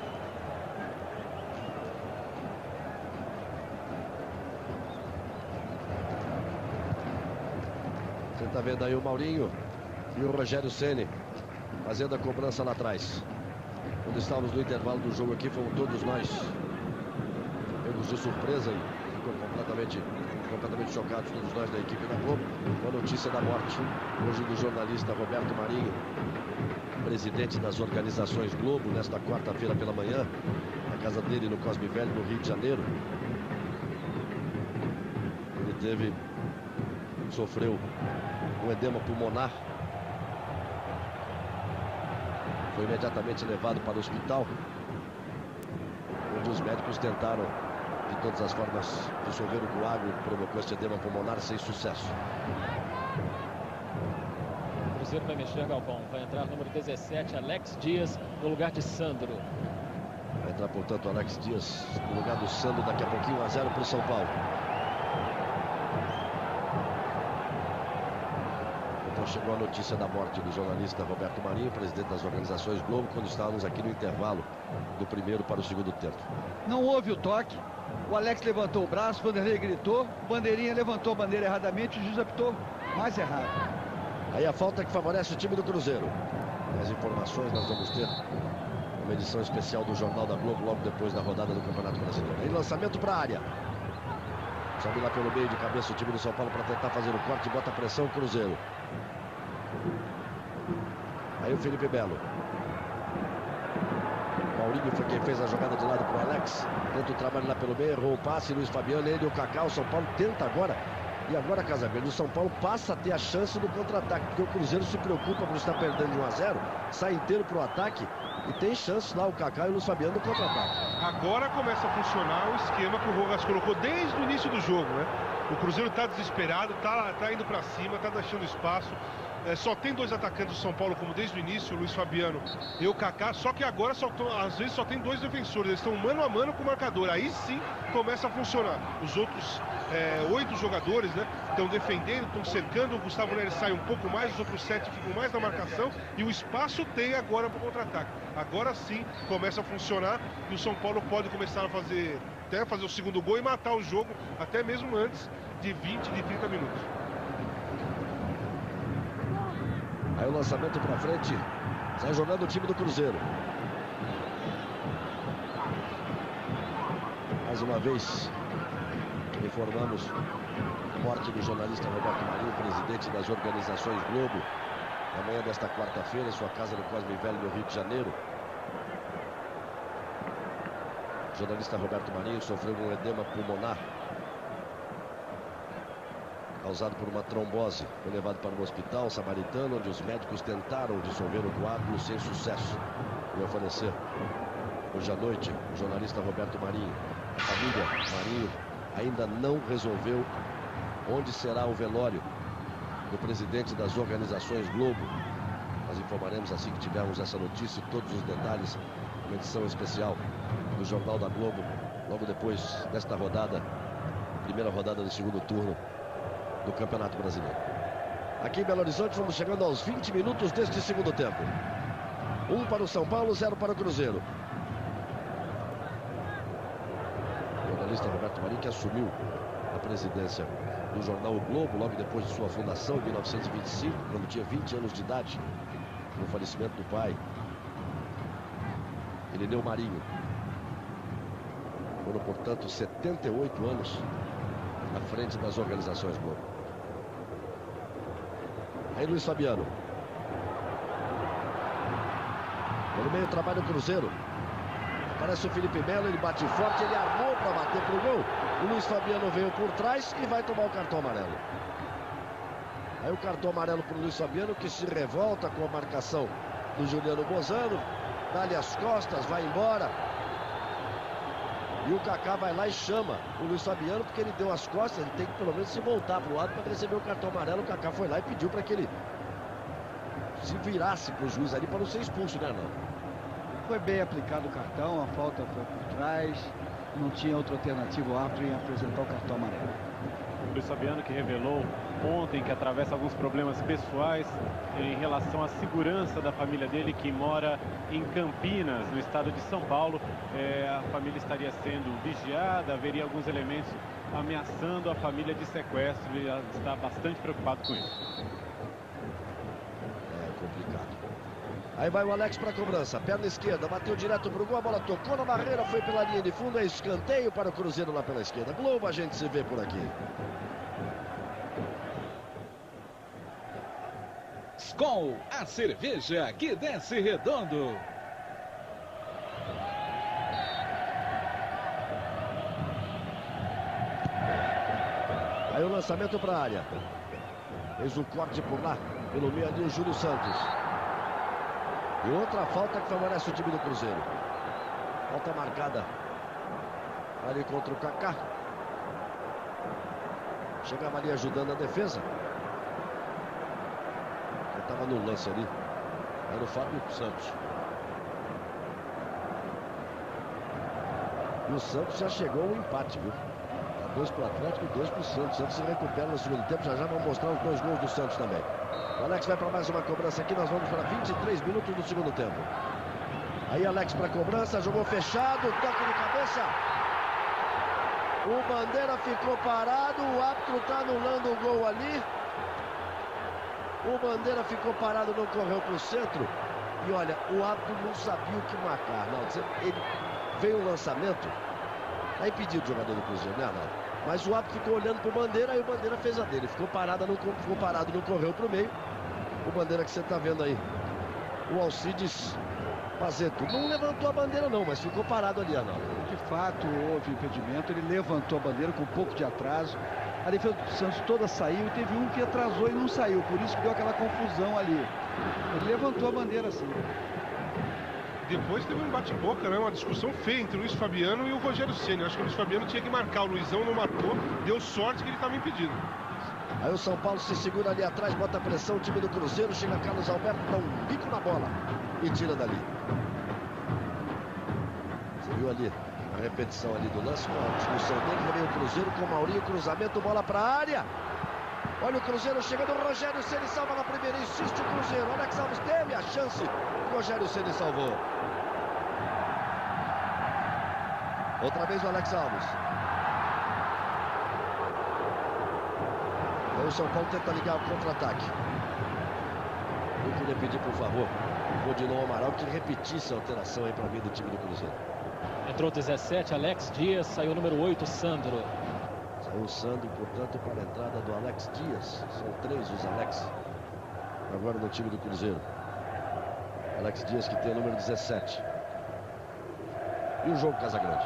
Você tá vendo aí o Maurinho e o Rogério Ceni fazendo a cobrança lá atrás. Quando estávamos no intervalo do jogo aqui, fomos todos nós pegos de surpresa e ficou completamente chocados, todos nós da equipe da Globo, com a notícia da morte hoje do jornalista Roberto Marinho, presidente das organizações Globo, nesta quarta-feira pela manhã, na casa dele no Cosme Velho, no Rio de Janeiro. Ele sofreu um edema pulmonar, foi imediatamente levado para o hospital, onde os médicos tentaram de todas as formas dissolver o coágulo que provocou este edema pulmonar sem sucesso. O Cruzeiro vai mexer, Galvão. Vai entrar número 17, Alex Dias, no lugar de Sandro. Vai entrar, portanto, Alex Dias no lugar do Sandro, daqui a pouquinho, 1-0 para o São Paulo. Então chegou a notícia da morte do jornalista Roberto Marinho, presidente das organizações Globo, quando estávamos aqui no intervalo do primeiro para o segundo tempo. Não houve o toque. O Alex levantou o braço, o Vanderlei gritou, o Bandeirinha levantou a bandeira erradamente, o juiz apitou mais errado. Aí a falta que favorece o time do Cruzeiro. As informações nós vamos ter uma edição especial do Jornal da Globo logo depois da rodada do Campeonato Brasileiro. Aí lançamento para a área. Sobe lá pelo meio de cabeça o time do São Paulo para tentar fazer o corte, bota a pressão o Cruzeiro. Aí o Felipe Melo. Maurinho foi quem fez a jogada de lado para o Alex. Tenta o trabalho lá pelo meio, errou o passe, Luiz Fabiano, ele e o Kaká. O São Paulo tenta agora. E agora, Casagrande, o São Paulo passa a ter a chance do contra-ataque, porque o Cruzeiro se preocupa por estar perdendo de 1-0, sai inteiro para o ataque e tem chance lá o Kaká e o Luiz Fabiano no contra-ataque. Agora começa a funcionar o esquema que o Rojas colocou desde o início do jogo, né? O Cruzeiro está desesperado, tá indo para cima, tá deixando espaço. Só tem dois atacantes do São Paulo, como desde o início, o Luiz Fabiano e o Kaká, só que agora às vezes só tem dois defensores, eles estão mano a mano com o marcador, aí sim começa a funcionar. Os outros 8 jogadores, né, estão defendendo, estão cercando, o Gustavo Nery sai um pouco mais, os outros 7 ficam mais na marcação e o espaço tem agora para o contra-ataque. Agora sim começa a funcionar e o São Paulo pode começar a fazer o segundo gol e matar o jogo até mesmo antes de 20, de 30 minutos. Aí o lançamento para frente, sai jogando o time do Cruzeiro. Mais uma vez, informamos a morte do jornalista Roberto Marinho, presidente das organizações Globo, na manhã desta quarta-feira, em sua casa no Cosme Velho, no Rio de Janeiro. O jornalista Roberto Marinho sofreu um edema pulmonar causado por uma trombose. Foi levado para um hospital samaritano, onde os médicos tentaram dissolver o coágulo sem sucesso. Veio falecer hoje à noite o jornalista Roberto Marinho. A família Marinho ainda não resolveu onde será o velório do presidente das organizações Globo. Nós informaremos assim que tivermos essa notícia e todos os detalhes, uma edição especial do Jornal da Globo, logo depois desta rodada, primeira rodada do segundo turno do Campeonato Brasileiro. Aqui em Belo Horizonte, vamos chegando aos 20 minutos deste segundo tempo. 1 para o São Paulo, 0 para o Cruzeiro. O jornalista Roberto Marinho, que assumiu a presidência do jornal O Globo logo depois de sua fundação em 1925, quando tinha 20 anos de idade, no falecimento do pai, Irineu Marinho. Foram, portanto, 78 anos à frente das organizações Globo. Aí Luiz Fabiano. Pelo meio trabalha o Cruzeiro. Aparece o Felipe Melo, ele bate forte, ele armou para bater pro gol. O Luiz Fabiano veio por trás e vai tomar o cartão amarelo. Aí o cartão amarelo pro Luiz Fabiano, que se revolta com a marcação do Juliano Bozano. Dá-lhe as costas, vai embora. E o Kaká vai lá e chama o Luiz Fabiano, porque ele deu as costas, ele tem que pelo menos se voltar pro lado para receber o cartão amarelo. O Kaká foi lá e pediu para que ele se virasse pro juiz ali para não ser expulso, né, não? Foi bem aplicado o cartão, a falta foi por trás, não tinha outra alternativa, o árbitro ia apresentar o cartão amarelo. O Luiz Fabiano, que revelou ontem que atravessa alguns problemas pessoais em relação à segurança da família dele, que mora em Campinas, no estado de São Paulo. A família estaria sendo vigiada, haveria alguns elementos ameaçando a família de sequestro, e está bastante preocupado com isso. É complicado. Aí vai o Alex para a cobrança, perna esquerda, bateu direto pro gol, a bola tocou na barreira, foi pela linha de fundo, é escanteio para o Cruzeiro lá pela esquerda. Globo, a gente se vê por aqui. Skol, a cerveja que desce redondo. Aí o lançamento para a área. Fez o corte por lá, pelo meio ali o Júlio Santos. E outra falta que favorece o time do Cruzeiro. Falta marcada ali contra o Kaká. Chegava ali ajudando a defesa. Ele estava no lance ali. Era o Fábio Santos. E o Santos já chegou ao empate, viu? 2 para o Atlético e 2 para o Santos. O Santos se recupera no segundo tempo. Já vamos mostrar os 2 gols do Santos também. O Alex vai para mais uma cobrança aqui. Nós vamos para 23 minutos do segundo tempo. Aí Alex para cobrança. Jogou fechado. Toque de cabeça. O Bandeira ficou parado. O árbitro está anulando o gol ali. O Bandeira ficou parado, não correu para o centro. E olha, o árbitro não sabia o que marcar. Não, ele veio o lançamento. Tá impedido o jogador do Cruzeiro, né, Arnaldo? Mas o árbitro ficou olhando pro Bandeira e o Bandeira fez a dele. Ficou parado, não correu pro meio. O Bandeira que você tá vendo aí, o Alcides Pazeto, não levantou a bandeira não, mas ficou parado ali, Arnaldo. De fato, houve impedimento, ele levantou a bandeira com um pouco de atraso. A defesa do Santos toda saiu e teve um que atrasou e não saiu, por isso que deu aquela confusão ali. Ele levantou a bandeira assim. Depois teve um bate-boca, né? Uma discussão feia entre o Luiz Fabiano e o Rogério Ceni. Acho que o Luiz Fabiano tinha que marcar, o Luizão não marcou, deu sorte que ele estava impedido. Aí o São Paulo se segura ali atrás, bota pressão, o time do Cruzeiro, chega Carlos Alberto, dá um bico na bola e tira dali. Você viu ali a repetição ali do lance, com a discussão dele, veio o Cruzeiro com o Maurinho, cruzamento, bola para a área. Olha o Cruzeiro chegando, o Rogério Ceni salva na primeira, insiste o Cruzeiro. Alex Alves teve a chance, o Rogério Ceni salvou. Outra vez o Alex Alves. Aí o São Paulo tenta ligar o contra-ataque. Eu queria pedir, por favor, o Odilon Amaral que repetisse a alteração aí para mim do time do Cruzeiro. Entrou 17, Alex Dias, saiu número 8, Sandro. Saiu o Sandro, portanto, para a entrada do Alex Dias. São 3 os Alex agora no time do Cruzeiro. Alex Dias que tem o número 17. E o jogo Casagrande.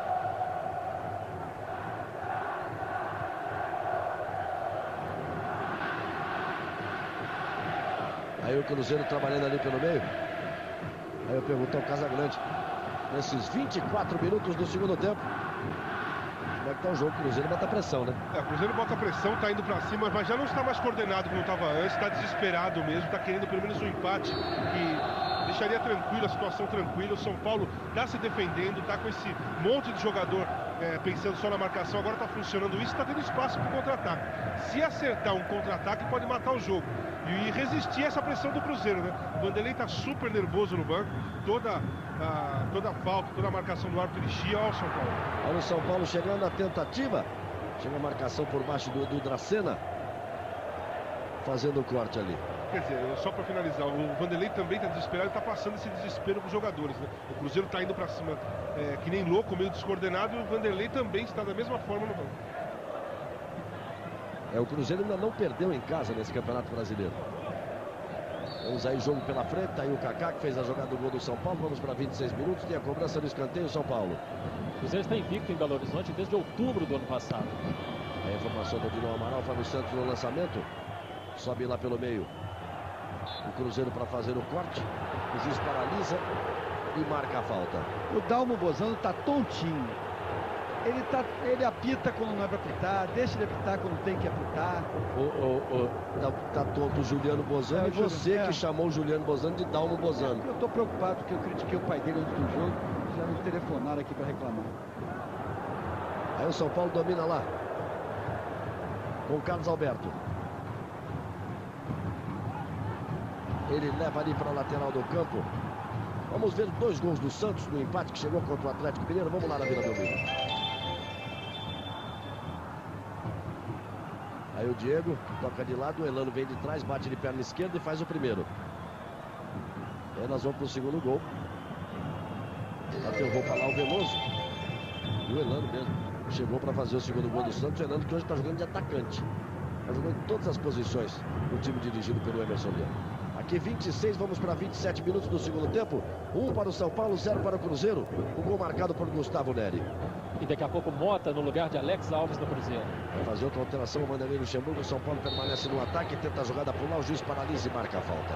Aí o Cruzeiro trabalhando ali pelo meio. Aí eu pergunto ao Casagrande, nesses 24 minutos do segundo tempo, como é que tá o jogo? O Cruzeiro bota pressão, né? O Cruzeiro bota pressão, tá indo pra cima, mas já não está mais coordenado como estava antes, tá desesperado mesmo, tá querendo pelo menos um empate que deixaria tranquilo, a situação tranquila. O São Paulo tá se defendendo, tá com esse monte de jogador pensando só na marcação, agora tá funcionando isso, tá tendo espaço pro contra-ataque. Se acertar um contra-ataque, pode matar o jogo. E resistir a essa pressão do Cruzeiro, né? O Vanderlei tá super nervoso no banco, toda a falta, toda a marcação do árbitro ele chia. Olha o São Paulo. Olha o São Paulo chegando na tentativa. Chega a marcação por baixo do Dracena, fazendo o corte ali. Quer dizer, só para finalizar, o Vanderlei também está desesperado e está passando esse desespero para os jogadores, né? O Cruzeiro está indo para cima que nem louco, meio descoordenado, e o Vanderlei também está da mesma forma no banco. O Cruzeiro ainda não perdeu em casa nesse Campeonato Brasileiro. Vamos aí, jogo pela frente. Tá aí o Kaká que fez a jogada do gol do São Paulo. Vamos para 26 minutos. Tem a cobrança do escanteio, São Paulo. O Cruzeiro está invicto em Belo Horizonte desde outubro do ano passado. A informação do Dino Amaral, Fábio Santos no lançamento. Sobe lá pelo meio. O Cruzeiro para fazer o corte. O juiz paralisa e marca a falta. O Dalmo Bozano tá tontinho. Ele apita quando não é para apitar, deixa ele apitar quando tem que apitar. Tá tonto o Juliano Bozano, e você que chamou o Juliano Bozano de Dalmo Bozano. Eu tô preocupado porque eu critiquei o pai dele antes do jogo. Já me telefonaram aqui para reclamar. Aí o São Paulo domina lá. Com o Carlos Alberto. Ele leva ali para a lateral do campo. Vamos ver 2 gols do Santos no empate que chegou contra o Atlético Mineiro. Vamos lá na Vila Belmiro. Aí o Diego toca de lado, o Elano vem de trás, bate de perna esquerda e faz o primeiro. Aí nós vamos para o segundo gol. Bateu roupa lá o Veloso. E o Elano mesmo chegou para fazer o segundo gol do Santos. O Elano que hoje está jogando de atacante. Está jogando em todas as posições no time dirigido pelo Emerson Leão. Aqui 26, vamos para 27 minutos do segundo tempo. 1 para o São Paulo, 0 para o Cruzeiro. O gol marcado por Gustavo Neri. E daqui a pouco Mota no lugar de Alex Alves no Cruzeiro. Vai fazer outra alteração, o Vanderlei Luxemburgo. O São Paulo permanece no ataque, tenta a jogada por lá, o juiz paralisa e marca a falta.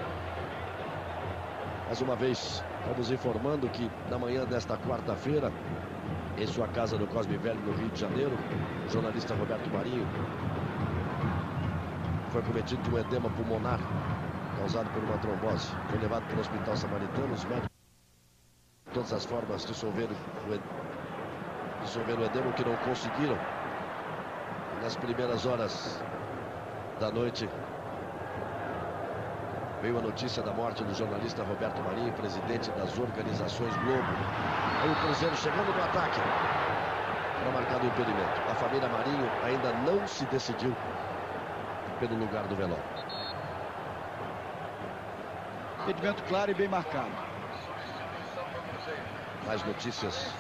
Mais uma vez, estamos informando que na manhã desta quarta-feira, em sua casa no Cosme Velho, no Rio de Janeiro, o jornalista Roberto Marinho foi cometido de um edema pulmonar causado por uma trombose. Foi levado para o Hospital Samaritano. Os médicos, de todas as formas, dissolveram o edema, que não conseguiram. Nas primeiras horas da noite, veio a notícia da morte do jornalista Roberto Marinho, presidente das organizações Globo. Aí o Cruzeiro chegando no ataque para marcar o impedimento. A família Marinho ainda não se decidiu pelo lugar do velório. Impedimento claro e bem marcado. Mais notícias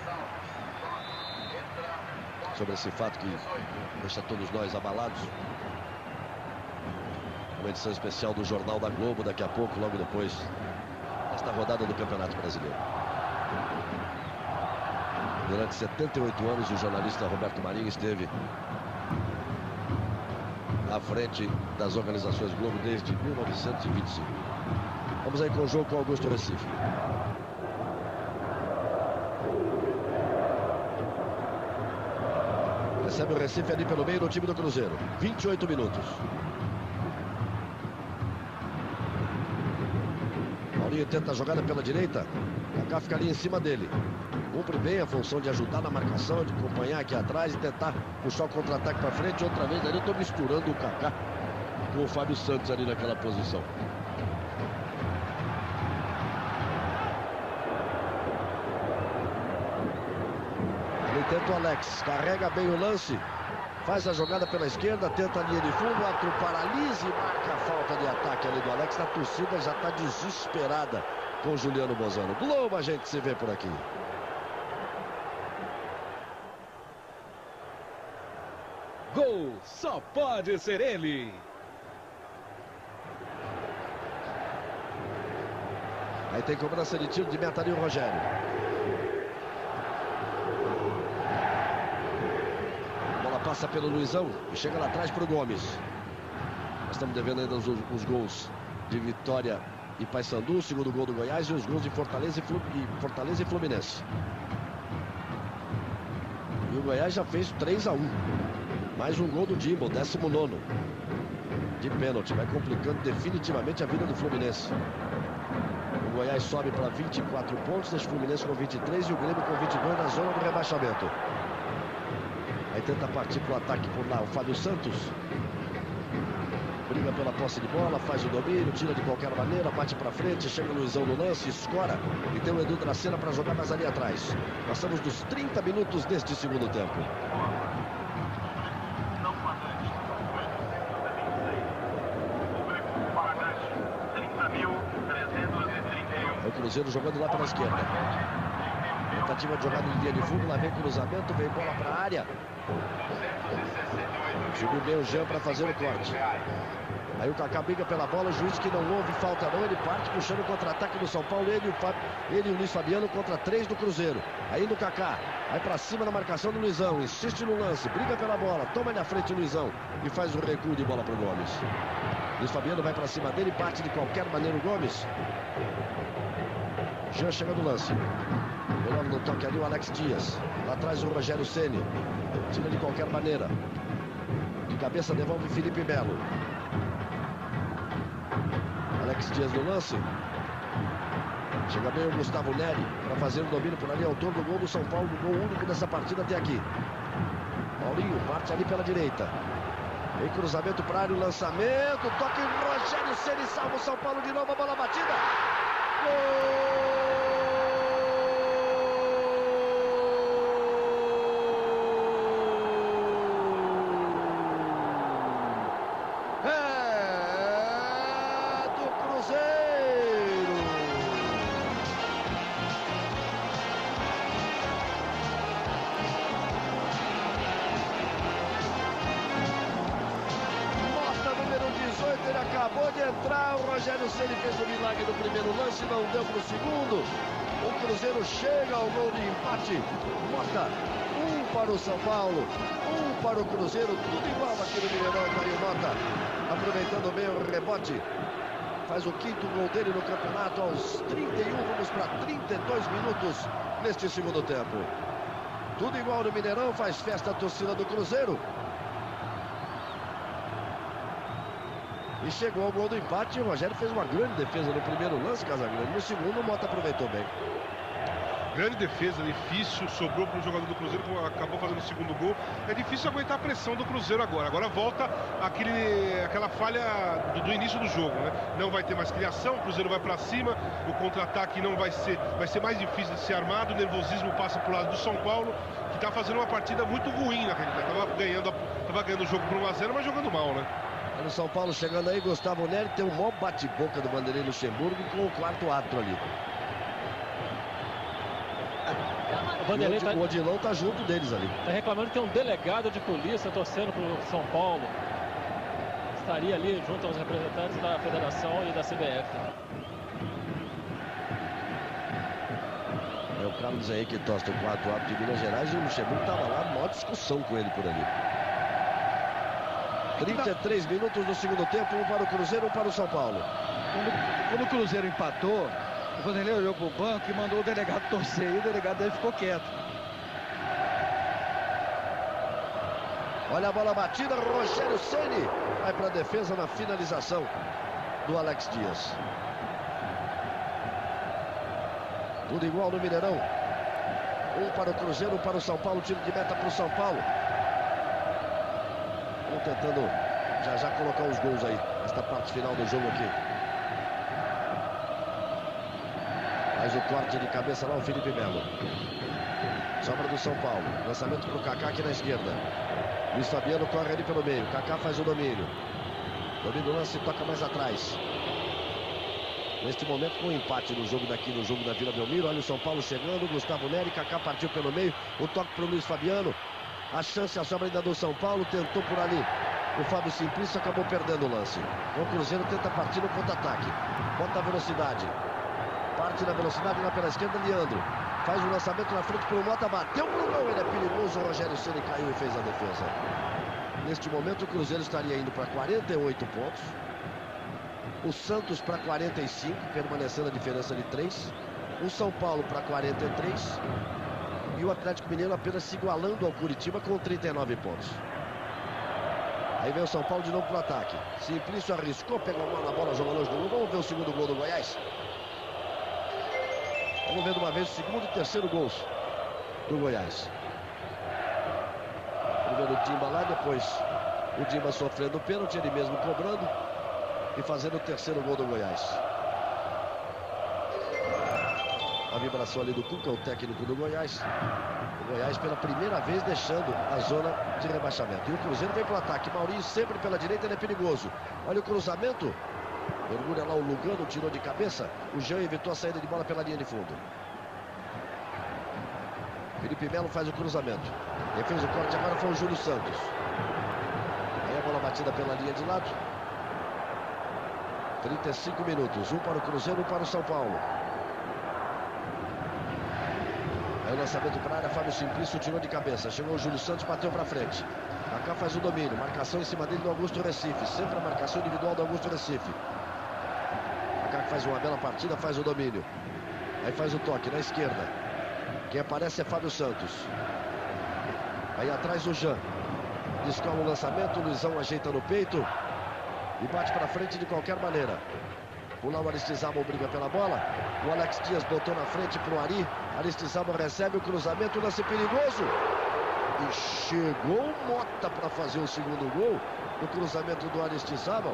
sobre esse fato que deixa todos nós abalados. Uma edição especial do Jornal da Globo daqui a pouco, logo depois desta rodada do Campeonato Brasileiro. Durante 78 anos, o jornalista Roberto Marinho esteve à frente das organizações Globo desde 1925. Vamos aí com o jogo com Augusto Recife. Recebe o Recife ali pelo meio do time do Cruzeiro. 28 minutos. Paulinho tenta a jogada pela direita. Kaká fica ali em cima dele. Cumpre bem a função de ajudar na marcação, de acompanhar aqui atrás e tentar puxar o contra-ataque para frente. Outra vez ali eu estou misturando o Kaká com o Fábio Santos ali naquela posição. Tenta o Alex, carrega bem o lance, faz a jogada pela esquerda, tenta a linha de fundo, o árbitro paralisa e marca a falta de ataque ali do Alex. A torcida já está desesperada com o Juliano Bozano. Globo, a gente se vê por aqui. Gol, só pode ser ele. Aí tem cobrança de tiro de meta ali o Rogério. Passa pelo Luizão e chega lá atrás para o Gomes. Nós estamos devendo ainda os gols de Vitória e Paysandu, o segundo gol do Goiás e os gols de Fortaleza e Fluminense. E o Goiás já fez 3-1. Mais um gol do Dimba, o 19º. De pênalti, vai complicando definitivamente a vida do Fluminense. O Goiás sobe para 24 pontos, deixa o Fluminense com 23 e o Grêmio com 22 na zona do rebaixamento. Aí tenta partir para o ataque por lá o Fábio Santos. Briga pela posse de bola, faz o domínio, tira de qualquer maneira, bate para frente, chega o Luizão no lance, escora. E tem o Edu Dracena para jogar mais ali atrás. Passamos dos 30 minutos deste segundo tempo. Aí o Cruzeiro jogando lá pela esquerda. Tentativa de jogada em linha de fundo, lá vem cruzamento, vem bola para a área. Subiu bem o Jean para fazer o corte. Aí o Kaká briga pela bola, o juiz que não houve falta não, ele parte puxando o contra-ataque do São Paulo, ele e o Luiz Fabiano contra 3 do Cruzeiro. Aí no Kaká, vai para cima na marcação do Luizão, insiste no lance, briga pela bola, toma ele à frente o Luizão e faz o recuo de bola para o Gomes. Luiz Fabiano vai para cima dele, bate de qualquer maneira o Gomes. Jean chega no lance. Melhor no toque ali o Alex Dias. Lá atrás o Rogério Ceni. Tira de qualquer maneira. De cabeça devolve Felipe Melo. Alex Dias no lance. Chega bem o Gustavo Neri para fazer o domínio por ali, autor do gol do São Paulo, do gol único dessa partida até aqui. Paulinho parte ali pela direita. Em cruzamento para a área, o lançamento, toque Rogério Ceni, salva o São Paulo de novo, a bola batida. Gol! Acabou de entrar, o Rogério Ceni fez o milagre no primeiro lance, não deu para o segundo. O Cruzeiro chega ao gol de empate. Mota, 1 para o São Paulo, 1 para o Cruzeiro, tudo igual aqui no Mineirão. Caio Mota, aproveitando bem o rebote, faz o 5º gol dele no campeonato aos 31, vamos para 32 minutos neste segundo tempo. Tudo igual no Mineirão, faz festa a torcida do Cruzeiro. E chegou ao gol do empate, o Rogério fez uma grande defesa no primeiro lance, Casagrande. No segundo, o Mota aproveitou bem. Grande defesa, difícil, sobrou para o jogador do Cruzeiro, acabou fazendo o segundo gol. É difícil aguentar a pressão do Cruzeiro agora. Agora volta aquela falha do início do jogo, né? Não vai ter mais criação, o Cruzeiro vai para cima, o contra-ataque não vai ser mais difícil de ser armado, o nervosismo passa para o lado do São Paulo, que está fazendo uma partida muito ruim naquele tempo. Estava ganhando o jogo por 1-0, mas jogando mal, né? No São Paulo chegando aí, Gustavo Neri tem um maior bate-boca do Vanderlei Luxemburgo com o 4º árbitro ali. O Odilon tá junto deles ali. Tá reclamando que tem um delegado de polícia torcendo pro São Paulo. Estaria ali junto aos representantes da federação e da CBF. É o Carlos aí que torce o 4º árbitro de Minas Gerais e o Luxemburgo tava lá, maior discussão com ele por ali. 33 minutos do segundo tempo, 1 para o Cruzeiro, 1 para o São Paulo. Quando o Cruzeiro empatou, o Vanderlei olhou para o banco e mandou o delegado torcer, e o delegado dele ficou quieto. Olha a bola batida, Rogério Ceni vai para a defesa na finalização do Alex Dias. Tudo igual no Mineirão. 1 para o Cruzeiro, 1 para o São Paulo, tiro de meta para o São Paulo. Tentando já colocar os gols aí, esta parte final do jogo aqui. Faz o corte de cabeça lá o Felipe Melo. Sobra do São Paulo. Lançamento para o Kaká aqui na esquerda. Luiz Fabiano corre ali pelo meio. Kaká faz o domínio. Domínio do lance, toca mais atrás. Neste momento com o empate no jogo daqui, no jogo da Vila Belmiro. Olha o São Paulo chegando, Gustavo Neri, Kaká partiu pelo meio. O toque para o Luiz Fabiano. A chance, a sobra ainda do São Paulo, tentou por ali o Fábio Simplício, acabou perdendo o lance. Então o Cruzeiro tenta partir no contra-ataque, bota a velocidade, parte na velocidade lá pela esquerda, Leandro faz o lançamento na frente pro Mota, bateu pro gol, ele é perigoso, o Rogério Ceni caiu e fez a defesa. Neste momento o Cruzeiro estaria indo para 48 pontos, o Santos para 45, permanecendo a diferença de 3, o São Paulo para 43 e o Atlético Mineiro apenas se igualando ao Curitiba com 39 pontos. Aí vem o São Paulo de novo pro ataque. Simplício arriscou, pegou mal na bola, jogou longe do gol. Vamos ver o segundo gol do Goiás. Vamos ver de uma vez o segundo e terceiro gols do Goiás. Primeiro o Timba lá, depois o Timba sofrendo o pênalti, ele mesmo cobrando e fazendo o terceiro gol do Goiás. A vibração ali do Cuca, o técnico do Goiás. O Goiás pela primeira vez deixando a zona de rebaixamento. E o Cruzeiro vem para o ataque. Maurinho sempre pela direita, ele é perigoso. Olha o cruzamento. Mergulha lá o Lugano, tirou de cabeça. O Jean evitou a saída de bola pela linha de fundo. Felipe Melo faz o cruzamento. Quem fez o corte agora foi o Júlio Santos. Aí a bola batida pela linha de lado. 35 minutos. Um para o Cruzeiro, um para o São Paulo. Aí o lançamento para a área. Fábio Simplício tirou de cabeça. Chegou o Júlio Santos, bateu para frente. Kaká faz o domínio. Marcação em cima dele do Augusto Recife. Sempre a marcação individual do Augusto Recife. Kaká faz uma bela partida, faz o domínio. Aí faz o toque na esquerda. Quem aparece é Fábio Santos. Aí atrás o Jean. Descola o lançamento, o Luizão ajeita no peito e bate para frente de qualquer maneira. O Lau Aristizábal briga pela bola. O Alex Dias botou na frente para o Ari. Aristizábal recebe o cruzamento, lance perigoso. E chegou o Mota para fazer o segundo gol. O cruzamento do Aristizábal.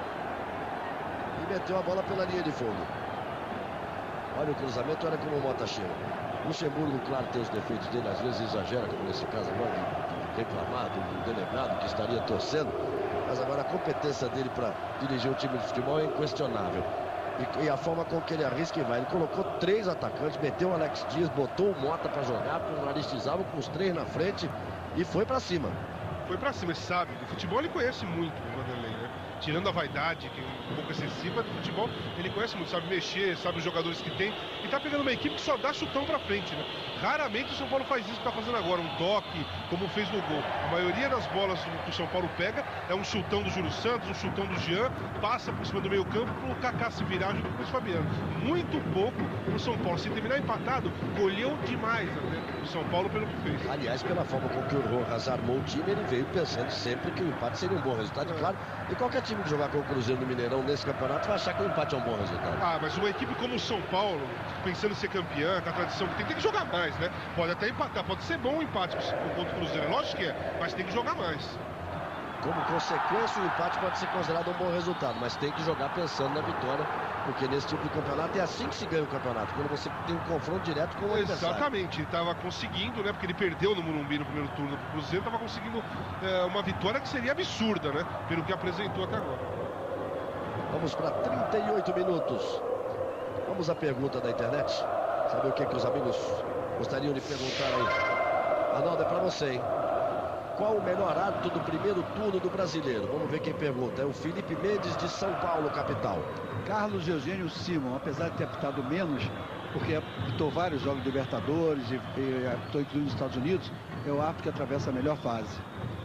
E meteu a bola pela linha de fundo. Olha, o cruzamento era como o Mota chega. O Luxemburgo, claro, tem os defeitos dele, às vezes exagera, como nesse caso agora, reclamado, um delegado que estaria torcendo. Mas agora a competência dele para dirigir o time de futebol é inquestionável. E a forma com que ele arrisca e vai. Ele colocou 3 atacantes, meteu o Alex Dias, botou o Mota para jogar, com o Aristizábal com os 3 na frente e foi para cima. Foi para cima, ele sabe. Do futebol ele conhece muito o Vanderlei, né? Tirando a vaidade, que é um pouco excessiva do futebol, ele conhece muito, sabe mexer, sabe os jogadores que tem. E tá pegando uma equipe que só dá chutão pra frente, né? Raramente o São Paulo faz isso que tá fazendo agora, um toque, como fez no gol. A maioria das bolas que o São Paulo pega é um chutão do Júlio Santos, um chutão do Jean, passa por cima do meio campo pro Kaká se virar junto com o Luiz Fabiano. Muito pouco pro São Paulo. Se terminar empatado, colheu demais até o São Paulo pelo que fez. Aliás, pela forma com que o Rojas armou o time, ele veio pensando sempre que o empate seria um bom resultado, claro. E qualquer time que jogar com o Cruzeiro no Mineirão nesse campeonato vai achar que o empate é um bom resultado. Ah, mas uma equipe como o São Paulo, pensando em ser campeã, com a tradição que tem que jogar mais, né? Pode até empatar, pode ser bom o empate contra o Cruzeiro, lógico que é, mas tem que jogar mais. Como consequência, o empate pode ser considerado um bom resultado, mas tem que jogar pensando na vitória, porque nesse tipo de campeonato é assim que se ganha o campeonato, quando você tem um confronto direto com o adversário. Exatamente, ele estava conseguindo, né, porque ele perdeu no Morumbi no primeiro turno do Cruzeiro, estava conseguindo uma vitória que seria absurda, né, pelo que apresentou até agora. Vamos para 38 minutos. Vamos à pergunta da internet. Sabe o que os amigos gostariam de perguntar aí? Arnaldo, é para você, hein? Qual o melhor ato do primeiro turno do Brasileiro? Vamos ver quem pergunta. É o Felipe Mendes, de São Paulo, capital. Carlos Eugênio Simon, apesar de ter apitado menos, porque apitou vários jogos de Libertadores e apitou inclusive nos Estados Unidos, é o árbitro que atravessa a melhor fase.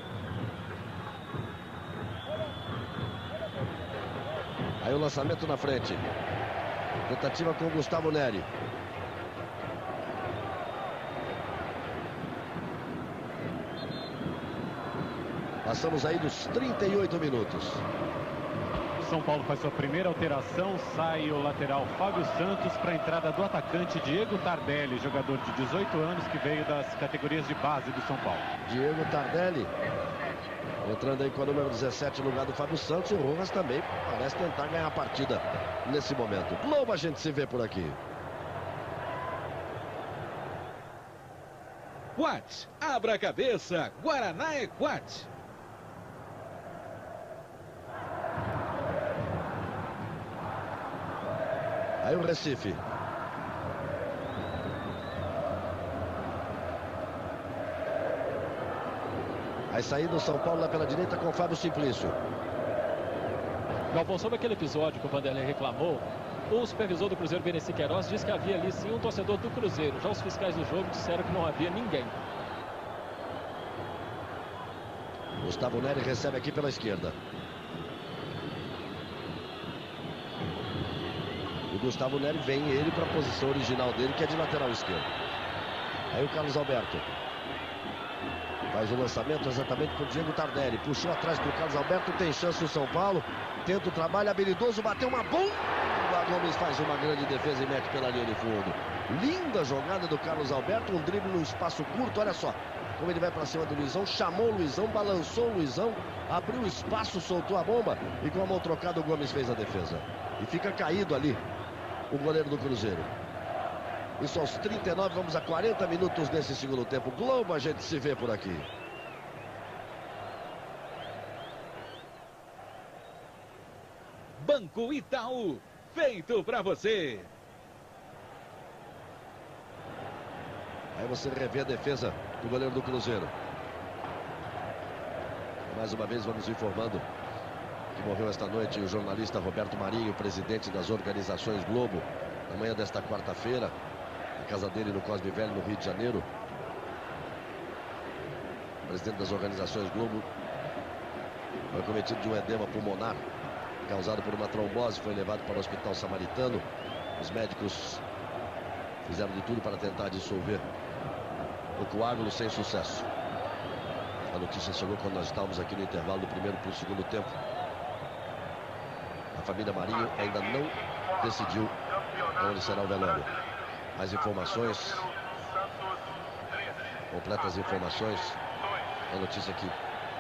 Aí o lançamento na frente. Tentativa com o Gustavo Neri. Passamos aí dos 38 minutos. São Paulo faz sua primeira alteração, sai o lateral Fábio Santos para a entrada do atacante Diego Tardelli, jogador de 18 anos que veio das categorias de base do São Paulo. Diego Tardelli entrando aí com a número 17 no lugar do Fábio Santos. O Rojas também parece tentar ganhar a partida nesse momento. Globo, a gente se vê por aqui. Quat, abra a cabeça, Guaraná é Quat. Aí o Recife. Aí saindo o São Paulo lá pela direita com o Fábio Simplício. Galvão, sobre aquele episódio que o Vanderlei reclamou, o supervisor do Cruzeiro, Beneci Queiroz, disse que havia ali sim um torcedor do Cruzeiro. Já os fiscais do jogo disseram que não havia ninguém. Gustavo Neri recebe aqui pela esquerda. E o Gustavo Neri vem ele para a posição original dele, que é de lateral esquerdo. Aí o Carlos Alberto. Faz o lançamento exatamente para o Diego Tardelli. Puxou atrás para o Carlos Alberto. Tem chance o São Paulo. Tenta o trabalho habilidoso. Bateu uma bomba. O Gomes faz uma grande defesa e mete pela linha de fundo. Linda jogada do Carlos Alberto. Um drible num espaço curto. Olha só como ele vai para cima do Luizão. Chamou o Luizão. Balançou o Luizão. Abriu o espaço. Soltou a bomba. E com a mão trocada o Gomes fez a defesa. E fica caído ali o goleiro do Cruzeiro. Isso aos 39, vamos a 40 minutos nesse segundo tempo. Globo, a gente se vê por aqui. Banco Itaú, feito para você. Aí você revê a defesa do goleiro do Cruzeiro. Mais uma vez vamos informando que morreu esta noite o jornalista Roberto Marinho, presidente das organizações Globo, na manhã desta quarta-feira, na casa dele no Cosme Velho, no Rio de Janeiro. O presidente das organizações Globo foi cometido de um edema pulmonar causado por uma trombose, foi levado para o Hospital Samaritano. Os médicos fizeram de tudo para tentar dissolver o coágulo, sem sucesso. A notícia chegou quando nós estávamos aqui no intervalo do primeiro para o segundo tempo. A família Marinho ainda não decidiu onde será o velório. Mais informações, completas informações, a notícia aqui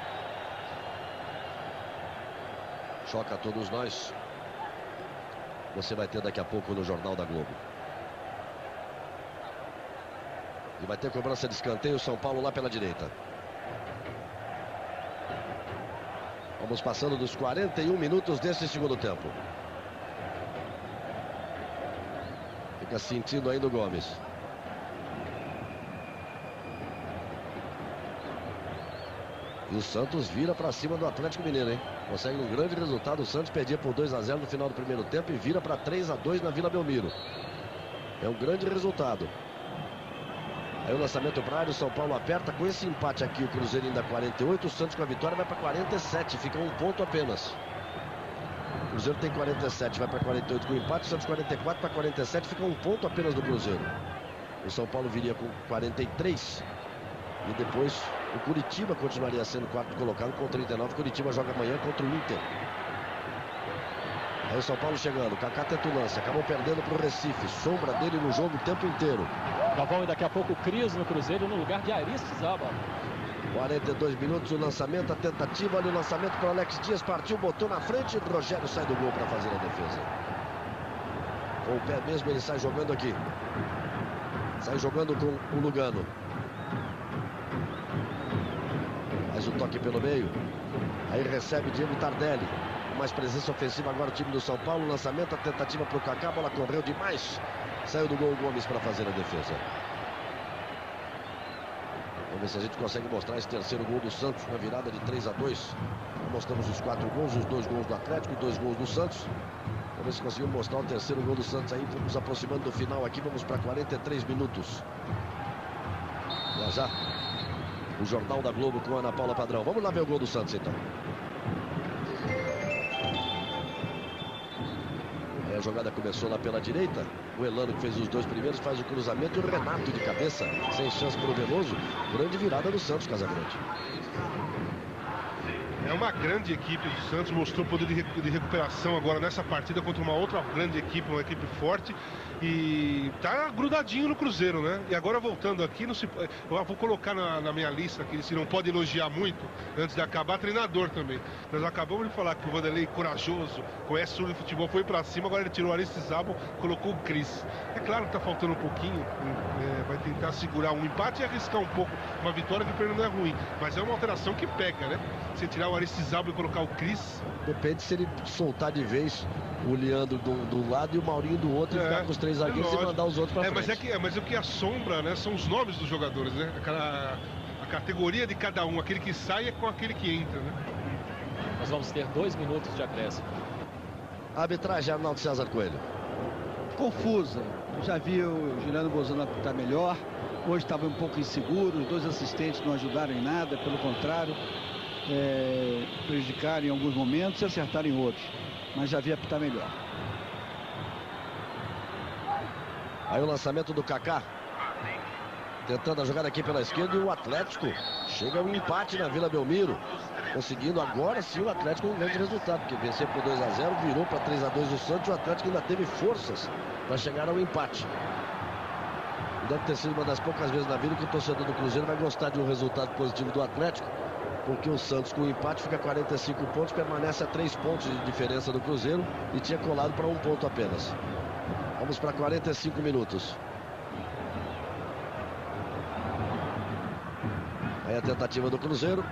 choca a todos nós. Você vai ter daqui a pouco no Jornal da Globo. E vai ter cobrança de escanteio, São Paulo lá pela direita. Vamos passando dos 41 minutos desse segundo tempo. Fica sentindo aí no Gomes. E o Santos vira para cima do Atlético Mineiro, hein? Consegue um grande resultado. O Santos perdia por 2-0 no final do primeiro tempo e vira para 3-2 na Vila Belmiro. É um grande resultado. Aí o lançamento para a área, o São Paulo aperta. Com esse empate aqui, o Cruzeiro ainda 48, o Santos com a vitória vai para 47, fica um ponto apenas. O Cruzeiro tem 47, vai para 48 com o empate, o Santos 44 para 47, fica um ponto apenas do Cruzeiro. O São Paulo viria com 43 e depois o Curitiba continuaria sendo quarto colocado com 39. Curitiba joga amanhã contra o Inter. Aí o São Paulo chegando, Kaká tenta o lance, acabou perdendo para o Recife, sombra dele no jogo o tempo inteiro. Galvão, e daqui a pouco o Cris no Cruzeiro no lugar de Aristizábal. 42 minutos, o lançamento, a tentativa ali, o lançamento para o Alex Dias, partiu, botou na frente, o Rogério sai do gol para fazer a defesa. Com o pé mesmo ele sai jogando aqui. Sai jogando com o Lugano. Faz o toque pelo meio. Aí recebe Diego Tardelli. Mais presença ofensiva agora o time do São Paulo. Lançamento, a tentativa para o Kaká, a bola correu demais. Saiu do gol o Gomes para fazer a defesa. Vamos ver se a gente consegue mostrar esse terceiro gol do Santos na virada de 3-2. Mostramos os 4 gols, os 2 gols do Atlético e 2 gols do Santos. Vamos ver se conseguimos mostrar o terceiro gol do Santos aí. Vamos aproximando do final aqui, vamos para 43 minutos. Já já o Jornal da Globo com a Ana Paula Padrão. Vamos lá ver o gol do Santos então. A jogada começou lá pela direita. O Elano, que fez os 2 primeiros, faz o cruzamento. E o Renato de cabeça, sem chance para o Veloso. Grande virada do Santos, Casagrande. É uma grande equipe do Santos, mostrou poder de recuperação agora nessa partida contra uma outra grande equipe, uma equipe forte. E tá grudadinho no Cruzeiro, né? E agora voltando aqui, eu vou colocar na minha lista aqui, se não pode elogiar muito, antes de acabar, treinador também. Nós acabamos de falar que o Vanderlei, corajoso, conhece sobre futebol, foi pra cima, agora ele tirou o Aristizábal, colocou o Cris. É claro que tá faltando um pouquinho, vai tentar segurar um empate e arriscar um pouco uma vitória, que o Fernando não é ruim. Mas é uma alteração que pega, né? Se tirar o Aristizábal e colocar o Cris... Depende se ele soltar de vez o Leandro do lado e o Maurinho do outro, e ficar com os 3 zagueiros e mandar os outros para frente. Mas o que assombra, né, são os nomes dos jogadores, né? A categoria de cada um, aquele que sai é com aquele que entra, né? Nós vamos ter 2 minutos de acréscimo. Arbitragem, Arnaldo César Coelho. Confusa. Eu já vi o Juliano Bozano apitar melhor. Hoje estava um pouco inseguro. Os 2 assistentes não ajudaram em nada, pelo contrário, prejudicaram em alguns momentos e acertaram em outros. Mas já vi apitar melhor. Aí o lançamento do Kaká. Tentando a jogada aqui pela esquerda, e o Atlético chega ao empate na Vila Belmiro. Conseguindo agora sim o Atlético um grande resultado, porque venceu por 2-0, virou para 3-2 o Santos. O Atlético ainda teve forças para chegar ao empate. Deve ter sido uma das poucas vezes na vida que o torcedor do Cruzeiro vai gostar de um resultado positivo do Atlético, porque o Santos com o empate fica 45 pontos, permanece a 3 pontos de diferença do Cruzeiro e tinha colado para 1 ponto apenas. Vamos para 45 minutos. Aí a tentativa do Cruzeiro.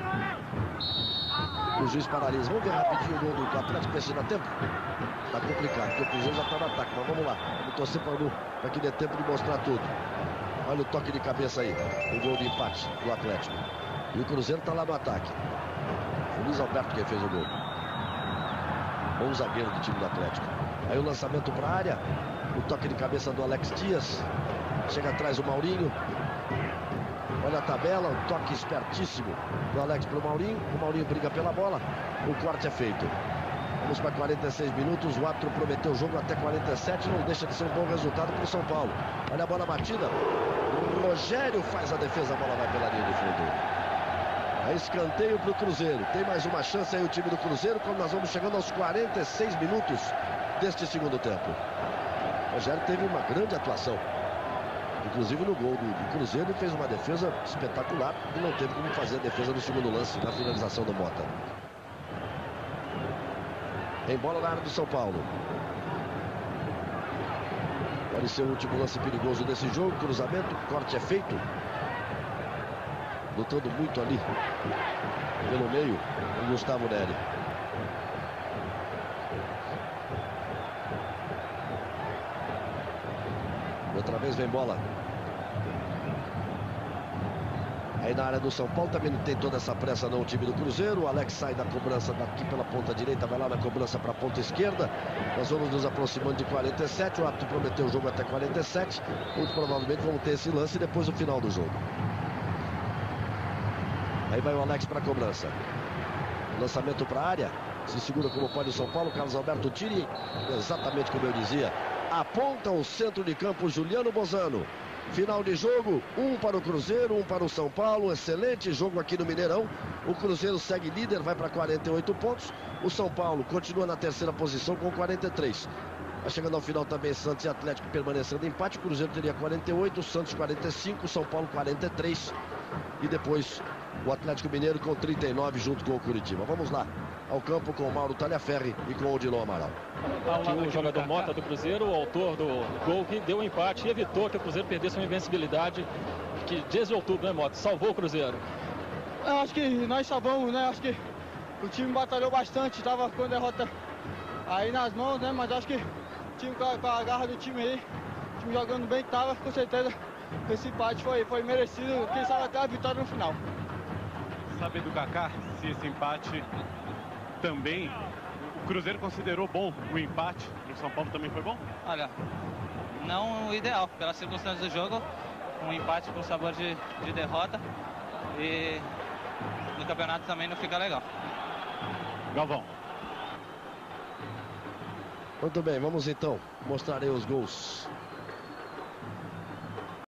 O juiz paralisa. Vamos ver rapidinho o gol do Atlético, ver se dá tempo. Tá complicado, porque o Cruzeiro já está no ataque, mas vamos lá. Vamos torcer para que dê tempo de mostrar tudo. Olha o toque de cabeça aí. O gol de empate do Atlético. E o Cruzeiro está lá no ataque. O Luiz Alberto quem fez o gol. Bom zagueiro do time do Atlético. Aí o lançamento para a área. O toque de cabeça do Alex Dias. Chega atrás o Maurinho. Olha a tabela, um toque espertíssimo do Alex para o Maurinho. O Maurinho briga pela bola. O corte é feito. Vamos para 46 minutos. O árbitro prometeu o jogo até 47. Não deixa de ser um bom resultado para o São Paulo. Olha a bola batida. O Rogério faz a defesa. A bola vai pela linha de fundo. É escanteio para o Cruzeiro. Tem mais uma chance aí o time do Cruzeiro quando nós vamos chegando aos 46 minutos deste segundo tempo. O Rogério teve uma grande atuação. Inclusive no gol do Cruzeiro, ele fez uma defesa espetacular e não teve como fazer a defesa no segundo lance, na finalização do Mota. Tem bola na área do São Paulo. Pode ser o último lance perigoso desse jogo. Cruzamento, corte é feito. Lutando muito ali pelo meio o Gustavo Neri. Outra vez vem bola. Aí na área do São Paulo também não tem toda essa pressa não o time do Cruzeiro. O Alex sai da cobrança daqui pela ponta direita, vai lá na cobrança para a ponta esquerda. Nós vamos nos aproximando de 47. O árbitro prometeu o jogo até 47. Muito provavelmente vamos ter esse lance depois do final do jogo. Aí vai o Alex para a cobrança. Lançamento para a área. Se segura como pode o São Paulo. Carlos Alberto tire. Exatamente como eu dizia. Aponta o centro de campo Juliano Bozano. Final de jogo, 1 para o Cruzeiro, 1 para o São Paulo. Excelente jogo aqui no Mineirão. O Cruzeiro segue líder, vai para 48 pontos. O São Paulo continua na terceira posição com 43. Vai chegando ao final também Santos e Atlético permanecendo em empate. O Cruzeiro teria 48, o Santos 45, o São Paulo 43. E depois o Atlético Mineiro com 39 junto com o Curitiba. Vamos lá ao campo com o Mauro Talhaferri e com o Odilon Amaral. Aqui o jogador Mota do Cruzeiro, o autor do gol que deu um empate e evitou que o Cruzeiro perdesse uma invencibilidade que desde outubro, né, Mota? Salvou o Cruzeiro. Eu acho que nós salvamos, né? Acho que o time batalhou bastante, estava com a derrota aí nas mãos, né? Mas acho que o time com a garra do time aí, o time jogando bem que tava, com certeza esse empate foi merecido, quem sabe até a vitória no final. Sabe do Kaká, se esse empate também, o Cruzeiro considerou bom o empate, no São Paulo também foi bom? Olha, não o ideal, pelas circunstâncias do jogo, um empate com sabor de derrota e no campeonato também não fica legal. Galvão. Muito bem, vamos então mostrar aí os gols